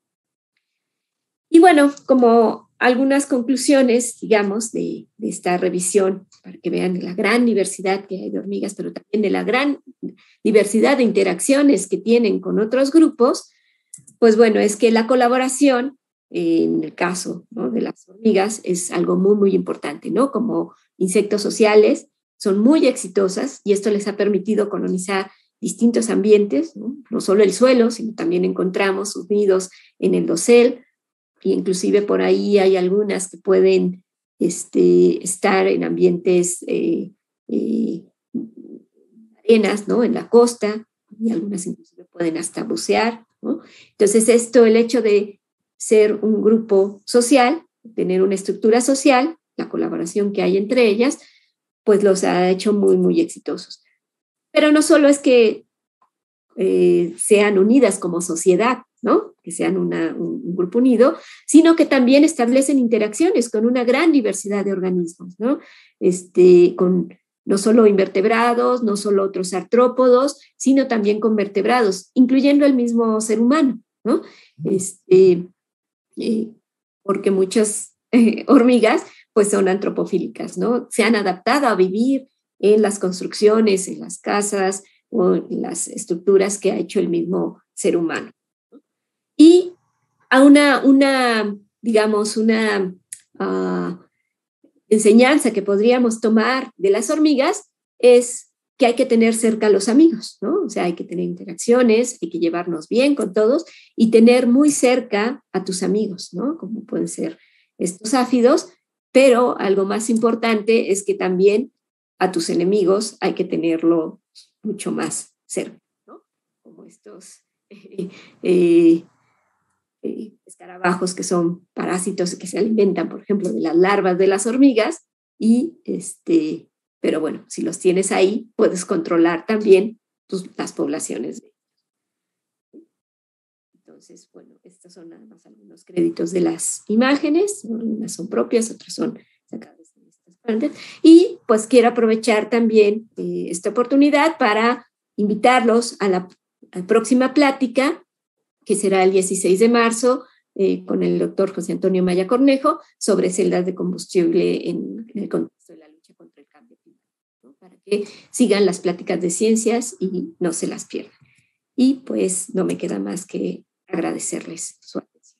Speaker 2: Y bueno, como algunas conclusiones, digamos, de, de esta revisión, para que vean la gran diversidad que hay de hormigas, pero también de la gran diversidad de interacciones que tienen con otros grupos, pues bueno, es que la colaboración, eh, en el caso, ¿no?, de las hormigas, es algo muy, muy importante, ¿no? Como insectos sociales, son muy exitosas y esto les ha permitido colonizar distintos ambientes, ¿no? No solo el suelo, sino también encontramos sus nidos en el dosel, y inclusive por ahí hay algunas que pueden este, estar en ambientes, eh, eh, arenas, ¿no?, en la costa, y algunas inclusive pueden hasta bucear, ¿no? Entonces esto, el hecho de ser un grupo social, tener una estructura social, la colaboración que hay entre ellas, pues los ha hecho muy, muy exitosos. Pero no solo es que eh, sean unidas como sociedad, ¿no?, que sean una, un, un grupo unido, sino que también establecen interacciones con una gran diversidad de organismos, ¿no? Este, con no solo invertebrados, no solo otros artrópodos, sino también con vertebrados, incluyendo el mismo ser humano, ¿no? Este, eh, porque muchas eh, hormigas pues son antropofílicas, ¿no? Se han adaptado a vivir en las construcciones, en las casas o en las estructuras que ha hecho el mismo ser humano. Y a una, una digamos, una uh, enseñanza que podríamos tomar de las hormigas es que hay que tener cerca a los amigos, ¿no? O sea, hay que tener interacciones, hay que llevarnos bien con todos y tener muy cerca a tus amigos, ¿no? Como pueden ser estos áfidos, pero algo más importante es que también a tus enemigos hay que tenerlo mucho más cerca, ¿no? Como estos eh, eh, eh, escarabajos que son parásitos que se alimentan, por ejemplo, de las larvas de las hormigas, y este, pero bueno, si los tienes ahí, puedes controlar también tus, las poblaciones. Entonces, bueno, estos son nada más algunos créditos de las imágenes, unas son propias, otras son sacadas de estas partes, y pues quiero aprovechar también eh, esta oportunidad para invitarlos a la, a la próxima plática, que será el dieciséis de marzo, eh, con el doctor José Antonio Maya Cornejo, sobre celdas de combustible en, en el contexto de la lucha contra el cambio climático, ¿no? Para que sigan las pláticas de ciencias y no se las pierdan. Y pues no me queda más que agradecerles su atención.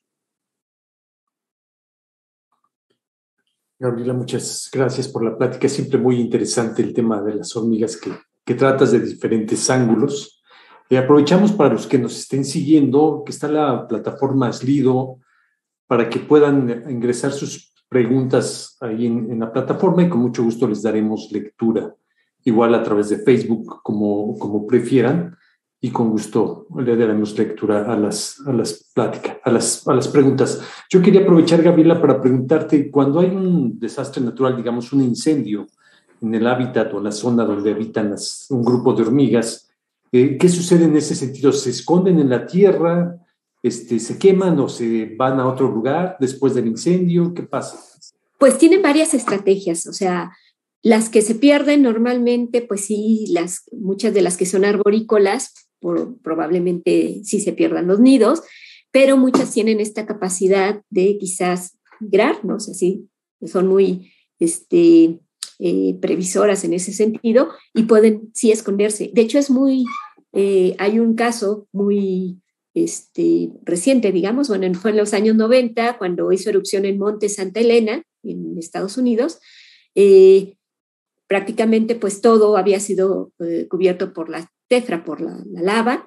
Speaker 1: Gabriela, muchas gracias por la plática. Es siempre muy interesante el tema de las hormigas que, que tratas de diferentes ángulos. Eh, aprovechamos para los que nos estén siguiendo, que está la plataforma Slido, para que puedan ingresar sus preguntas ahí en, en la plataforma y con mucho gusto les daremos lectura, igual a través de Facebook, como, como prefieran, y con gusto le daremos lectura a las, a las pláticas, a las, a las preguntas. Yo quería aprovechar, Gabriela, para preguntarte, cuando hay un desastre natural, digamos un incendio en el hábitat o en la zona donde habitan las, un grupo de hormigas, Eh, ¿qué sucede en ese sentido? ¿Se esconden en la tierra? Este, ¿se queman o se van a otro lugar después del incendio? ¿Qué pasa?
Speaker 2: Pues tienen varias estrategias, o sea, las que se pierden normalmente, pues sí, las, muchas de las que son arborícolas, por, probablemente sí se pierdan los nidos, pero muchas tienen esta capacidad de quizás migrar, ¿no? O sea, sí, son muy este, eh, previsoras en ese sentido y pueden sí esconderse. De hecho, es muy, eh, hay un caso muy este, reciente, digamos, bueno, fue en los años noventa, cuando hizo erupción en Monte Santa Elena, en Estados Unidos. Eh, prácticamente pues todo había sido eh, cubierto por la tefra, por la, la lava,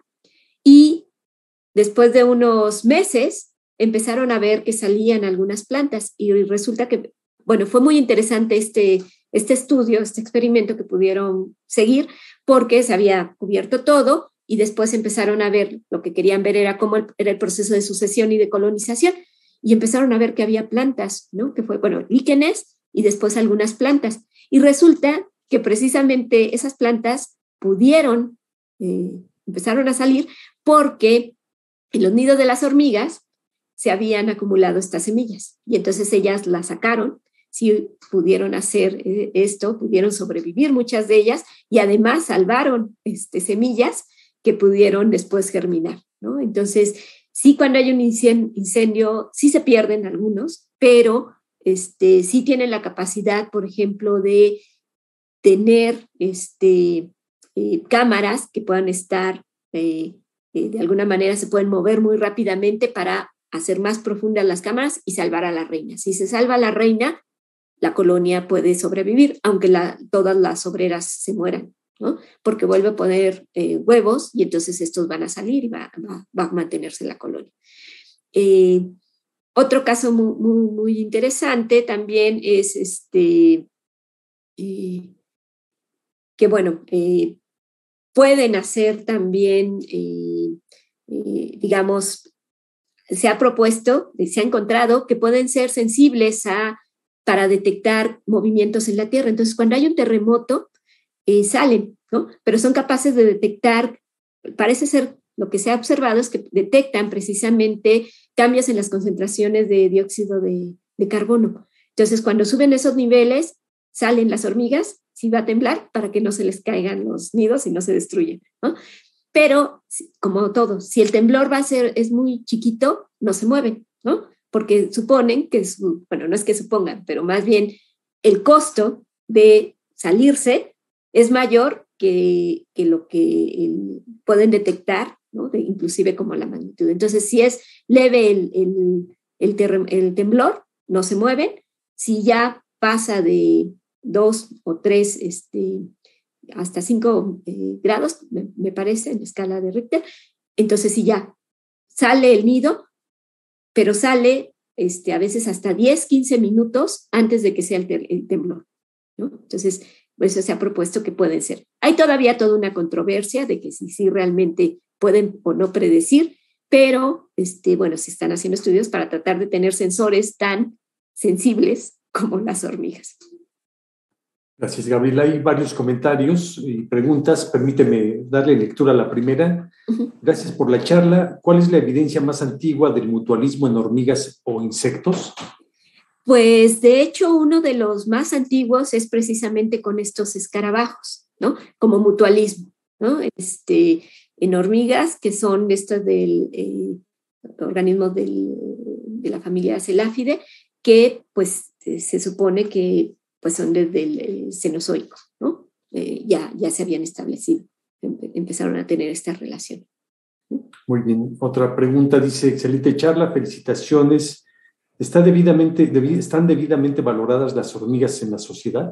Speaker 2: y después de unos meses empezaron a ver que salían algunas plantas y resulta que, bueno, fue muy interesante este, este estudio, este experimento que pudieron seguir porque se había cubierto todo y después empezaron a ver, lo que querían ver era cómo el, era el proceso de sucesión y de colonización y empezaron a ver que había plantas, ¿no? Que fue, bueno, líquenes y después algunas plantas. Y resulta que precisamente esas plantas pudieron, eh, empezaron a salir porque en los nidos de las hormigas se habían acumulado estas semillas y entonces ellas las sacaron, sí pudieron hacer eh, esto, pudieron sobrevivir muchas de ellas y además salvaron este, semillas que pudieron después germinar, ¿no? Entonces, sí, cuando hay un incendio, sí se pierden algunos, pero este, sí tienen la capacidad, por ejemplo, de tener este, eh, cámaras que puedan estar, eh, eh, de alguna manera se pueden mover muy rápidamente para hacer más profundas las cámaras y salvar a la reina. Si se salva a la reina, la colonia puede sobrevivir, aunque la, todas las obreras se mueran, ¿no? Porque vuelve a poner eh, huevos y entonces estos van a salir y va, va, va a mantenerse la colonia. Eh, otro caso muy, muy, muy interesante también es este, eh, que, bueno, eh, pueden hacer también, eh, eh, digamos, se ha propuesto, se ha encontrado que pueden ser sensibles a, para detectar movimientos en la Tierra. Entonces, cuando hay un terremoto, eh, salen, ¿no? Pero son capaces de detectar, parece ser, lo que se ha observado es que detectan precisamente cambios en las concentraciones de dióxido de, de carbono. Entonces, cuando suben esos niveles, salen las hormigas, sí va a temblar para que no se les caigan los nidos y no se destruyen, ¿no? Pero, como todo, si el temblor va a ser, es muy chiquito, no se mueven, ¿no? Porque suponen que, su, bueno, no es que supongan, pero más bien el costo de salirse es mayor que, que lo que el, pueden detectar, ¿no? De, inclusive como la magnitud. Entonces, si es leve el, el, el, ter, el temblor, no se mueven. Si ya pasa de dos o tres este, hasta cinco eh, grados, me, me parece, en escala de Richter, entonces sí ya sale el nido, pero sale este, a veces hasta diez, quince minutos antes de que sea el, ter, el temblor, ¿no? Entonces, por eso se ha propuesto que pueden ser. Hay todavía toda una controversia de que si, si realmente pueden o no predecir, pero este, bueno, se están haciendo estudios para tratar de tener sensores tan sensibles como las hormigas.
Speaker 1: Gracias, Gabriela. Hay varios comentarios y preguntas. Permíteme darle lectura a la primera. Uh-huh. Gracias por la charla. ¿Cuál es la evidencia más antigua del mutualismo en hormigas o insectos?
Speaker 2: Pues, de hecho, uno de los más antiguos es precisamente con estos escarabajos, ¿no? Como mutualismo, ¿no? Este, en hormigas, que son estos del eh, organismos del, de la familia Celáfide, que pues se supone que pues son desde el Cenozoico, ¿no? Eh, ya, ya se habían establecido, empezaron a tener esta relación.
Speaker 1: Muy bien. Otra pregunta dice, excelente charla, felicitaciones. ¿Está debidamente, debi, ¿Están debidamente valoradas las hormigas en la sociedad?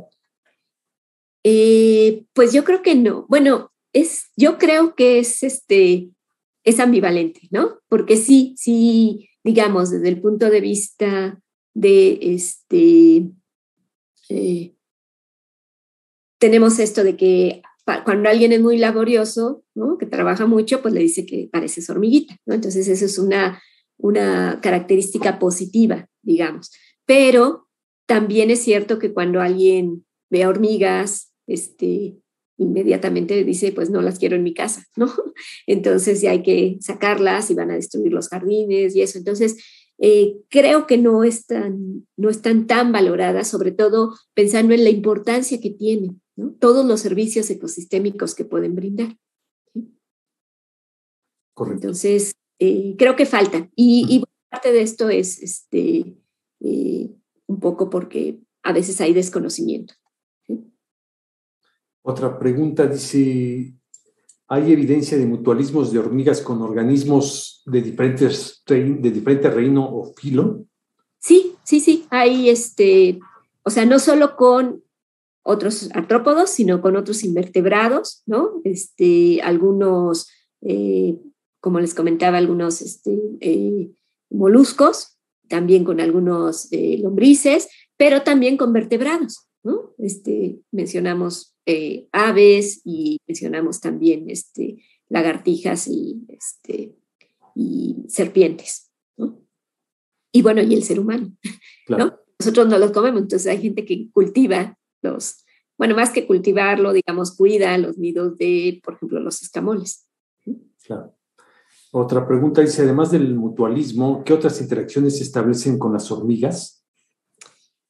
Speaker 2: Eh, pues yo creo que no. Bueno, es, yo creo que es, este, es ambivalente, ¿no? Porque sí, sí, digamos, desde el punto de vista de este... Eh, tenemos esto de que cuando alguien es muy laborioso, ¿no? Que trabaja mucho, pues le dice que pareces hormiguita, ¿no? Entonces eso es una, una característica positiva, digamos. Pero también es cierto que cuando alguien ve hormigas, este, inmediatamente dice, pues no las quiero en mi casa, ¿no? Entonces ya hay que sacarlas y van a destruir los jardines y eso. Entonces, Eh, creo que no están, no están tan valoradas, sobre todo pensando en la importancia que tienen, ¿no? Todos los servicios ecosistémicos que pueden brindar, ¿sí?
Speaker 1: Correcto.
Speaker 2: Entonces, eh, creo que faltan. Y, y parte de esto es este, eh, un poco porque a veces hay desconocimiento, ¿sí?
Speaker 1: Otra pregunta dice... ¿Hay evidencia de mutualismos de hormigas con organismos de diferentes, de diferente reino o filo?
Speaker 2: Sí, sí, sí. Hay, este, o sea, no solo con otros artrópodos, sino con otros invertebrados, ¿no? Este, algunos, eh, como les comentaba, algunos este, eh, moluscos, también con algunos eh, lombrices, pero también con vertebrados, ¿no? Este, mencionamos eh, aves y mencionamos también este, lagartijas y, este, y serpientes, ¿no? Y bueno, y el ser humano, claro, ¿no? Nosotros no los comemos, entonces hay gente que cultiva los, bueno, más que cultivarlo, digamos, cuida los nidos de, por ejemplo, los escamoles.
Speaker 1: Claro. Otra pregunta dice, además del mutualismo, ¿qué otras interacciones se establecen con las hormigas?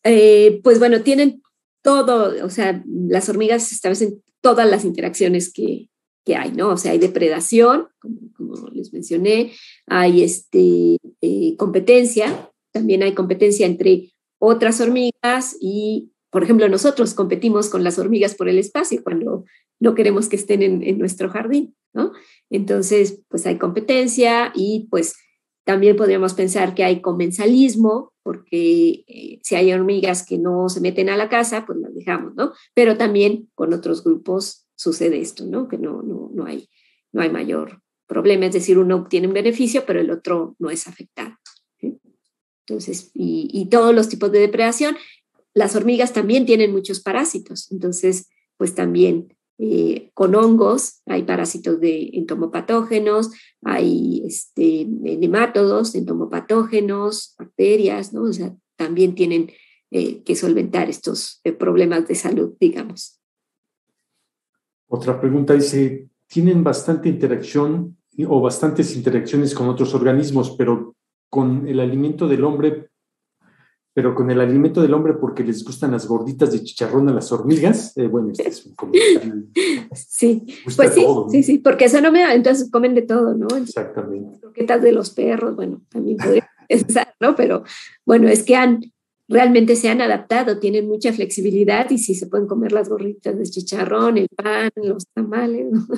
Speaker 2: Eh, pues bueno, tienen todo, o sea, las hormigas establecen todas las interacciones que, que hay, ¿no? O sea, hay depredación, como, como les mencioné, hay este, eh, competencia, también hay competencia entre otras hormigas y, por ejemplo, nosotros competimos con las hormigas por el espacio cuando no queremos que estén en, en nuestro jardín, ¿no? Entonces, pues hay competencia y pues también podríamos pensar que hay comensalismo, porque eh, si hay hormigas que no se meten a la casa, pues las dejamos, ¿no? Pero también con otros grupos sucede esto, ¿no? Que no, no, no, hay, no hay mayor problema, es decir, uno obtiene un beneficio, pero el otro no es afectado, ¿sí? Entonces, y, y todos los tipos de depredación, las hormigas también tienen muchos parásitos, entonces, pues también eh, con hongos hay parásitos de entomopatógenos, hay este, nemátodos, entomopatógenos, bacterias, ¿no? O sea, también tienen eh, que solventar estos eh, problemas de salud, digamos.
Speaker 1: Otra pregunta dice, tienen bastante interacción o bastantes interacciones con otros organismos, pero con el alimento del hombre, pero con el alimento del hombre porque les gustan las gorditas de chicharrón a las hormigas. Eh, bueno, este es un comentario.
Speaker 2: Sí, pues sí, todo, ¿no? sí, sí, porque eso no me da, entonces comen de todo, ¿no?
Speaker 1: Exactamente.
Speaker 2: Las croquetas de los perros, bueno, también podría pensar, ¿no? Pero bueno, es que han, realmente se han adaptado, tienen mucha flexibilidad y sí se pueden comer las gorditas de chicharrón, el pan, los tamales, ¿no?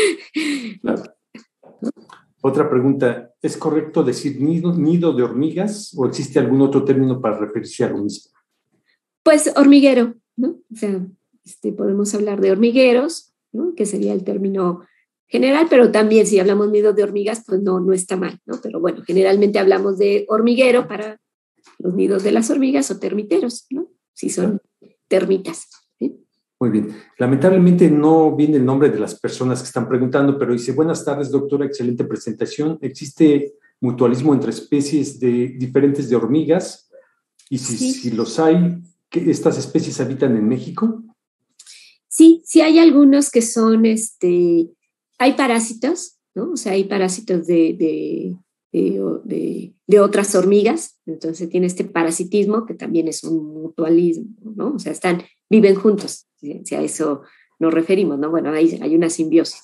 Speaker 1: Claro. ¿No? Otra pregunta, ¿es correcto decir nido, nido de hormigas o existe algún otro término para referirse a lo mismo?
Speaker 2: Pues hormiguero, ¿no? O sea, este, podemos hablar de hormigueros, ¿no? Que sería el término general, pero también si hablamos nido de hormigas, pues no, no está mal, ¿no? Pero bueno, generalmente hablamos de hormiguero para los nidos de las hormigas o termiteros, ¿no? Si son termitas. ¿Sí?
Speaker 1: Muy bien. Lamentablemente no viene el nombre de las personas que están preguntando, pero dice, buenas tardes, doctora, excelente presentación. ¿Existe mutualismo entre especies de, diferentes de hormigas? Y si, sí. si los hay, ¿qué, estas especies habitan en México?
Speaker 2: Sí, sí hay algunos que son, este, hay parásitos, ¿no? O sea, hay parásitos de, de, de, de, de otras hormigas, entonces tiene este parasitismo que también es un mutualismo, ¿no? O sea, están, viven juntos, si a eso nos referimos, ¿no? Bueno, hay, hay una simbiosis.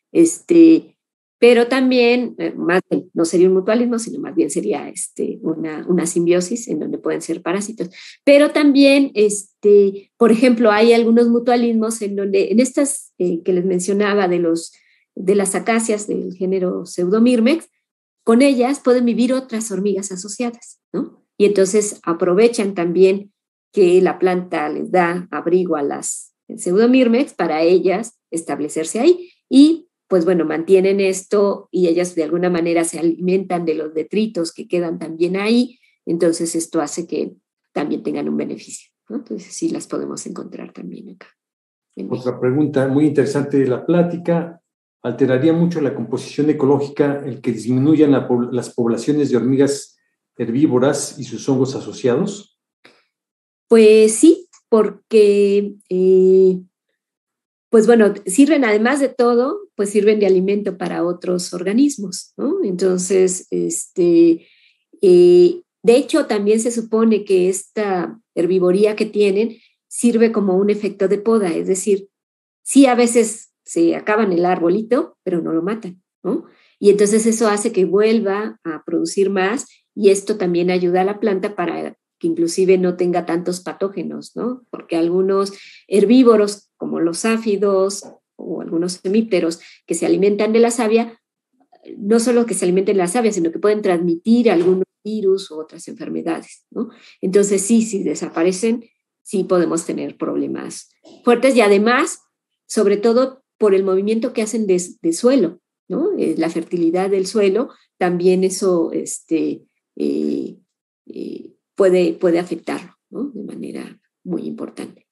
Speaker 2: Este, pero también, eh, más bien, no sería un mutualismo, sino más bien sería este, una, una simbiosis en donde pueden ser parásitos. Pero también, este, por ejemplo, hay algunos mutualismos en donde, en estas eh, que les mencionaba de, los, de las acacias del género Pseudomyrmex, con ellas pueden vivir otras hormigas asociadas, ¿no? Y entonces aprovechan también que la planta les da abrigo a las Pseudomyrmex para ellas establecerse ahí y pues bueno, mantienen esto y ellas de alguna manera se alimentan de los detritos que quedan también ahí, entonces esto hace que también tengan un beneficio, ¿no? Entonces sí las podemos encontrar también acá.
Speaker 1: Otra pregunta muy interesante de la plática, ¿alteraría mucho la composición ecológica el que disminuyan la, las poblaciones de hormigas herbívoras y sus hongos asociados?
Speaker 2: Pues sí, porque, eh, pues bueno, sirven además de todo, pues sirven de alimento para otros organismos, ¿no? Entonces, este, eh, de hecho, también se supone que esta herbivoría que tienen sirve como un efecto de poda, es decir, sí a veces se acaban el arbolito, pero no lo matan, ¿no? Y entonces eso hace que vuelva a producir más y esto también ayuda a la planta para que inclusive no tenga tantos patógenos, ¿no? Porque algunos herbívoros, como los áfidos o algunos semípteros que se alimentan de la savia, no solo que se alimenten de la savia, sino que pueden transmitir algunos virus u otras enfermedades, ¿no? Entonces sí, si desaparecen, sí podemos tener problemas fuertes y además, sobre todo por el movimiento que hacen de, de suelo, ¿no? Eh, la fertilidad del suelo, también eso, este, eh, eh, Puede, puede afectarlo, ¿no? De manera muy importante.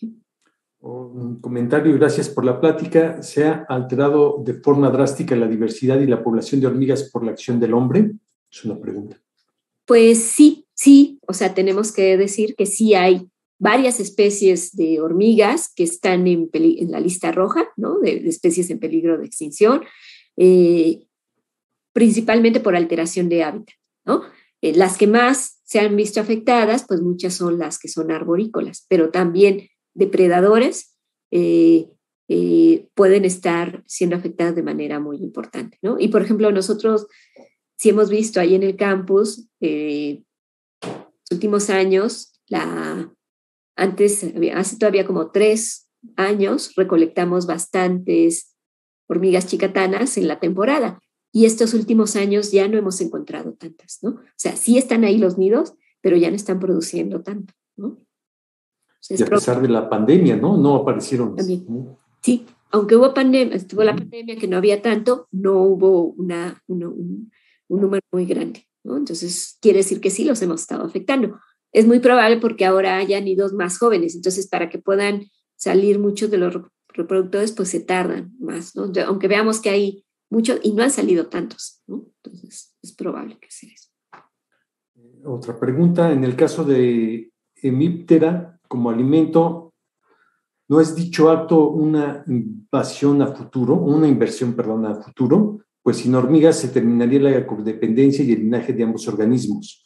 Speaker 1: Un comentario, gracias por la plática. ¿Se ha alterado de forma drástica la diversidad y la población de hormigas por la acción del hombre? Es una pregunta.
Speaker 2: Pues sí, sí. O sea, tenemos que decir que sí hay varias especies de hormigas que están en, en la lista roja, ¿no? De, de especies en peligro de extinción, eh, principalmente por alteración de hábitat, ¿no? Eh, las que más se han visto afectadas, pues muchas son las que son arborícolas, pero también depredadores eh, eh, pueden estar siendo afectadas de manera muy importante, ¿no? Y por ejemplo, nosotros sí hemos visto ahí en el campus, eh, los últimos años, la, antes, hace todavía como tres años, recolectamos bastantes hormigas chicatanas en la temporada. Y estos últimos años ya no hemos encontrado tantas, ¿no? O sea, sí están ahí los nidos, pero ya no están produciendo tanto, ¿no? O sea,
Speaker 1: y a pesar de la pandemia, ¿no? No aparecieron.
Speaker 2: También. Sí, aunque hubo pandemia, estuvo la pandemia que no había tanto, no hubo una, una, un, un número muy grande, ¿no? Entonces, quiere decir que sí los hemos estado afectando. Es muy probable porque ahora hayan nidos más jóvenes, entonces para que puedan salir muchos de los reproductores, pues se tardan más, ¿no? Aunque veamos que hay muchos y no han salido tantos, ¿no? Entonces, es probable que sea eso.
Speaker 1: Otra pregunta, en el caso de hemíptera como alimento, ¿no es dicho acto una invasión a futuro, una inversión, perdón, a futuro? Pues sin hormigas se terminaría la codependencia y el linaje de ambos organismos.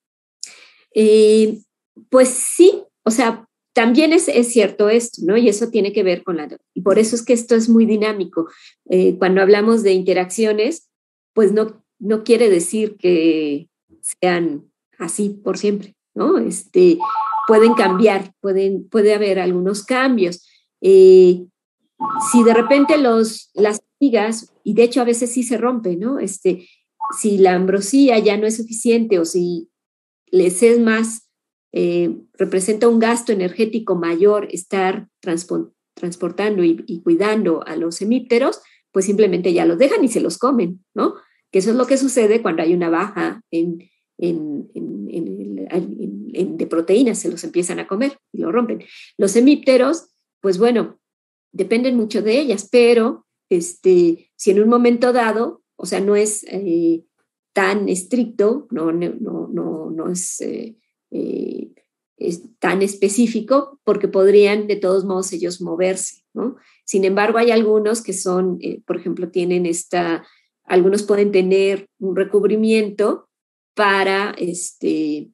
Speaker 2: Eh, pues sí, o sea, también es, es cierto esto, ¿no? Y eso tiene que ver con la... Y por eso es que esto es muy dinámico. Eh, cuando hablamos de interacciones, pues no, no quiere decir que sean así por siempre, ¿no? Este, pueden cambiar, pueden, puede haber algunos cambios. Eh, si de repente los, las hormigas, y de hecho a veces sí se rompe, ¿no? Este, si la ambrosía ya no es suficiente o si les es más... Eh, representa un gasto energético mayor estar transpo- transportando y, y cuidando a los hemípteros, pues simplemente ya los dejan y se los comen, ¿no? Que eso es lo que sucede cuando hay una baja en, en, en, en, en, en de proteínas, se los empiezan a comer y lo rompen. Los hemípteros, pues bueno, dependen mucho de ellas, pero este, si en un momento dado, o sea, no es eh, tan estricto, no, no, no, no es... Eh, Eh, es tan específico porque podrían de todos modos ellos moverse, ¿no? Sin embargo, hay algunos que son, eh, por ejemplo, tienen esta, algunos pueden tener un recubrimiento para este,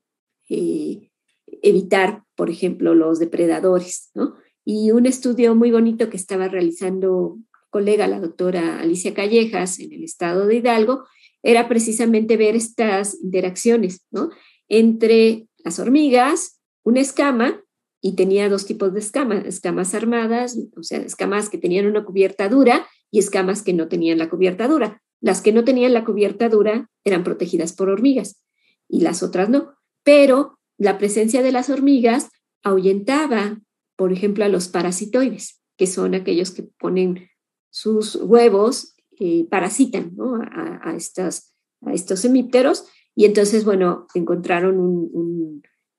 Speaker 2: eh, evitar, por ejemplo, los depredadores, ¿no? Y un estudio muy bonito que estaba realizando colega, la doctora Alicia Callejas, en el estado de Hidalgo, era precisamente ver estas interacciones, ¿no? Entre las hormigas, una escama, y tenía dos tipos de escamas, escamas armadas, o sea, escamas que tenían una cubierta dura y escamas que no tenían la cubierta dura. Las que no tenían la cubierta dura eran protegidas por hormigas y las otras no. Pero la presencia de las hormigas ahuyentaba, por ejemplo, a los parasitoides, que son aquellos que ponen sus huevos, eh, parasitan, ¿no? a, a, estas, a estos hemípteros. Y entonces, bueno, encontraron un, un,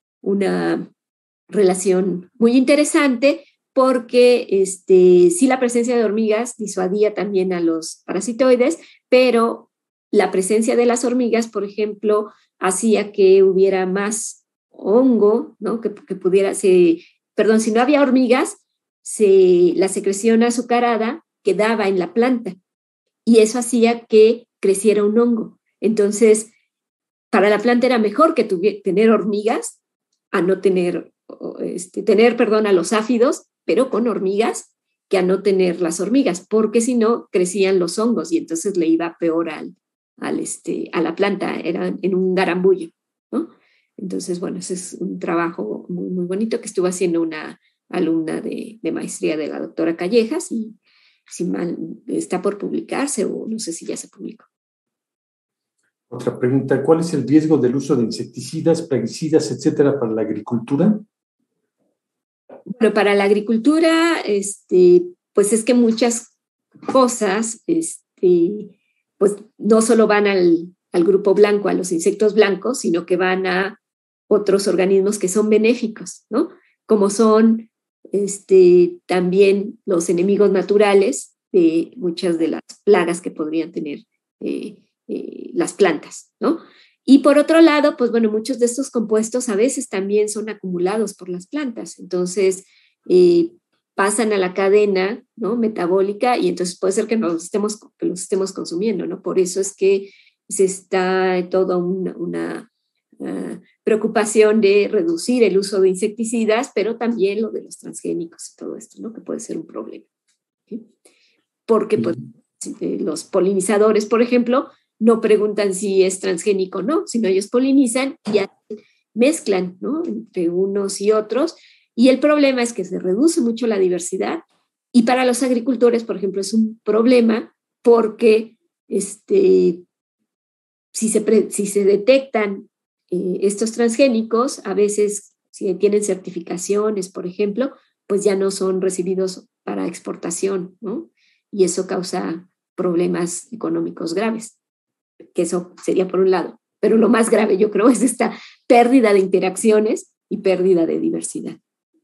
Speaker 2: una relación muy interesante porque este, sí la presencia de hormigas disuadía también a los parasitoides, pero la presencia de las hormigas, por ejemplo, hacía que hubiera más hongo, ¿no? que, que pudiera, se, perdón, si no había hormigas, se, la secreción azucarada quedaba en la planta y eso hacía que creciera un hongo. Entonces, para la planta era mejor que tuviera, tener hormigas a no tener, este, tener, perdón, a los áfidos, pero con hormigas, que a no tener las hormigas, porque si no crecían los hongos y entonces le iba peor al, al este, a la planta, era en un garambullo, ¿no? Entonces, bueno, ese es un trabajo muy, muy bonito que estuvo haciendo una alumna de, de maestría de la doctora Callejas y si mal está por publicarse o no sé si ya se publicó.
Speaker 1: Otra pregunta, ¿cuál es el riesgo del uso de insecticidas, plaguicidas, etcétera, para la agricultura?
Speaker 2: Bueno, para la agricultura, este, pues es que muchas cosas, este, pues no solo van al, al grupo blanco, a los insectos blancos, sino que van a otros organismos que son benéficos, ¿no? Como son este, también los enemigos naturales de muchas de las plagas que podrían tener eh, Eh, las plantas, ¿no? Y por otro lado, pues bueno, muchos de estos compuestos a veces también son acumulados por las plantas, entonces eh, pasan a la cadena, ¿no? metabólica y entonces puede ser que, nos estemos, que los estemos consumiendo, ¿no? Por eso es que se está toda una, una uh, preocupación de reducir el uso de insecticidas, pero también lo de los transgénicos y todo esto, ¿no? Que puede ser un problema. ¿Sí? Porque pues, los polinizadores, por ejemplo, no preguntan si es transgénico o no, sino ellos polinizan y mezclan, ¿no? Entre unos y otros. Y el problema es que se reduce mucho la diversidad y para los agricultores, por ejemplo, es un problema porque este, si, se pre, si se detectan eh, estos transgénicos, a veces si tienen certificaciones, por ejemplo, pues ya no son recibidos para exportación, ¿no? Y eso causa problemas económicos graves, que eso sería por un lado. Pero lo más grave, yo creo, es esta pérdida de interacciones y pérdida de diversidad.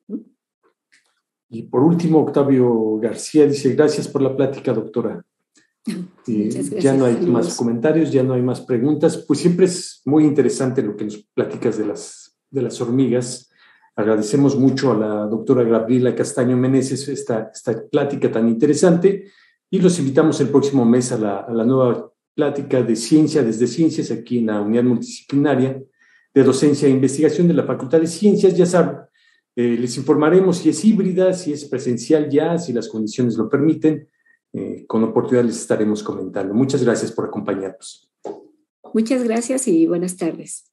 Speaker 1: Y por último, Octavio García dice, gracias por la plática, doctora. Eh, ya no hay
Speaker 2: saludos.
Speaker 1: más comentarios, ya no hay más preguntas. Pues siempre es muy interesante lo que nos platicas de las, de las hormigas. Agradecemos mucho a la doctora Gabriela Castaño Meneses esta, esta plática tan interesante y los invitamos el próximo mes a la, a la nueva plática de Ciencia desde Ciencias aquí en la Unidad Multidisciplinaria de Docencia e Investigación de la Facultad de Ciencias. Ya saben, eh, les informaremos si es híbrida, si es presencial ya, si las condiciones lo permiten. Eh, con oportunidad les estaremos comentando. Muchas gracias por acompañarnos.
Speaker 2: Muchas gracias y buenas tardes.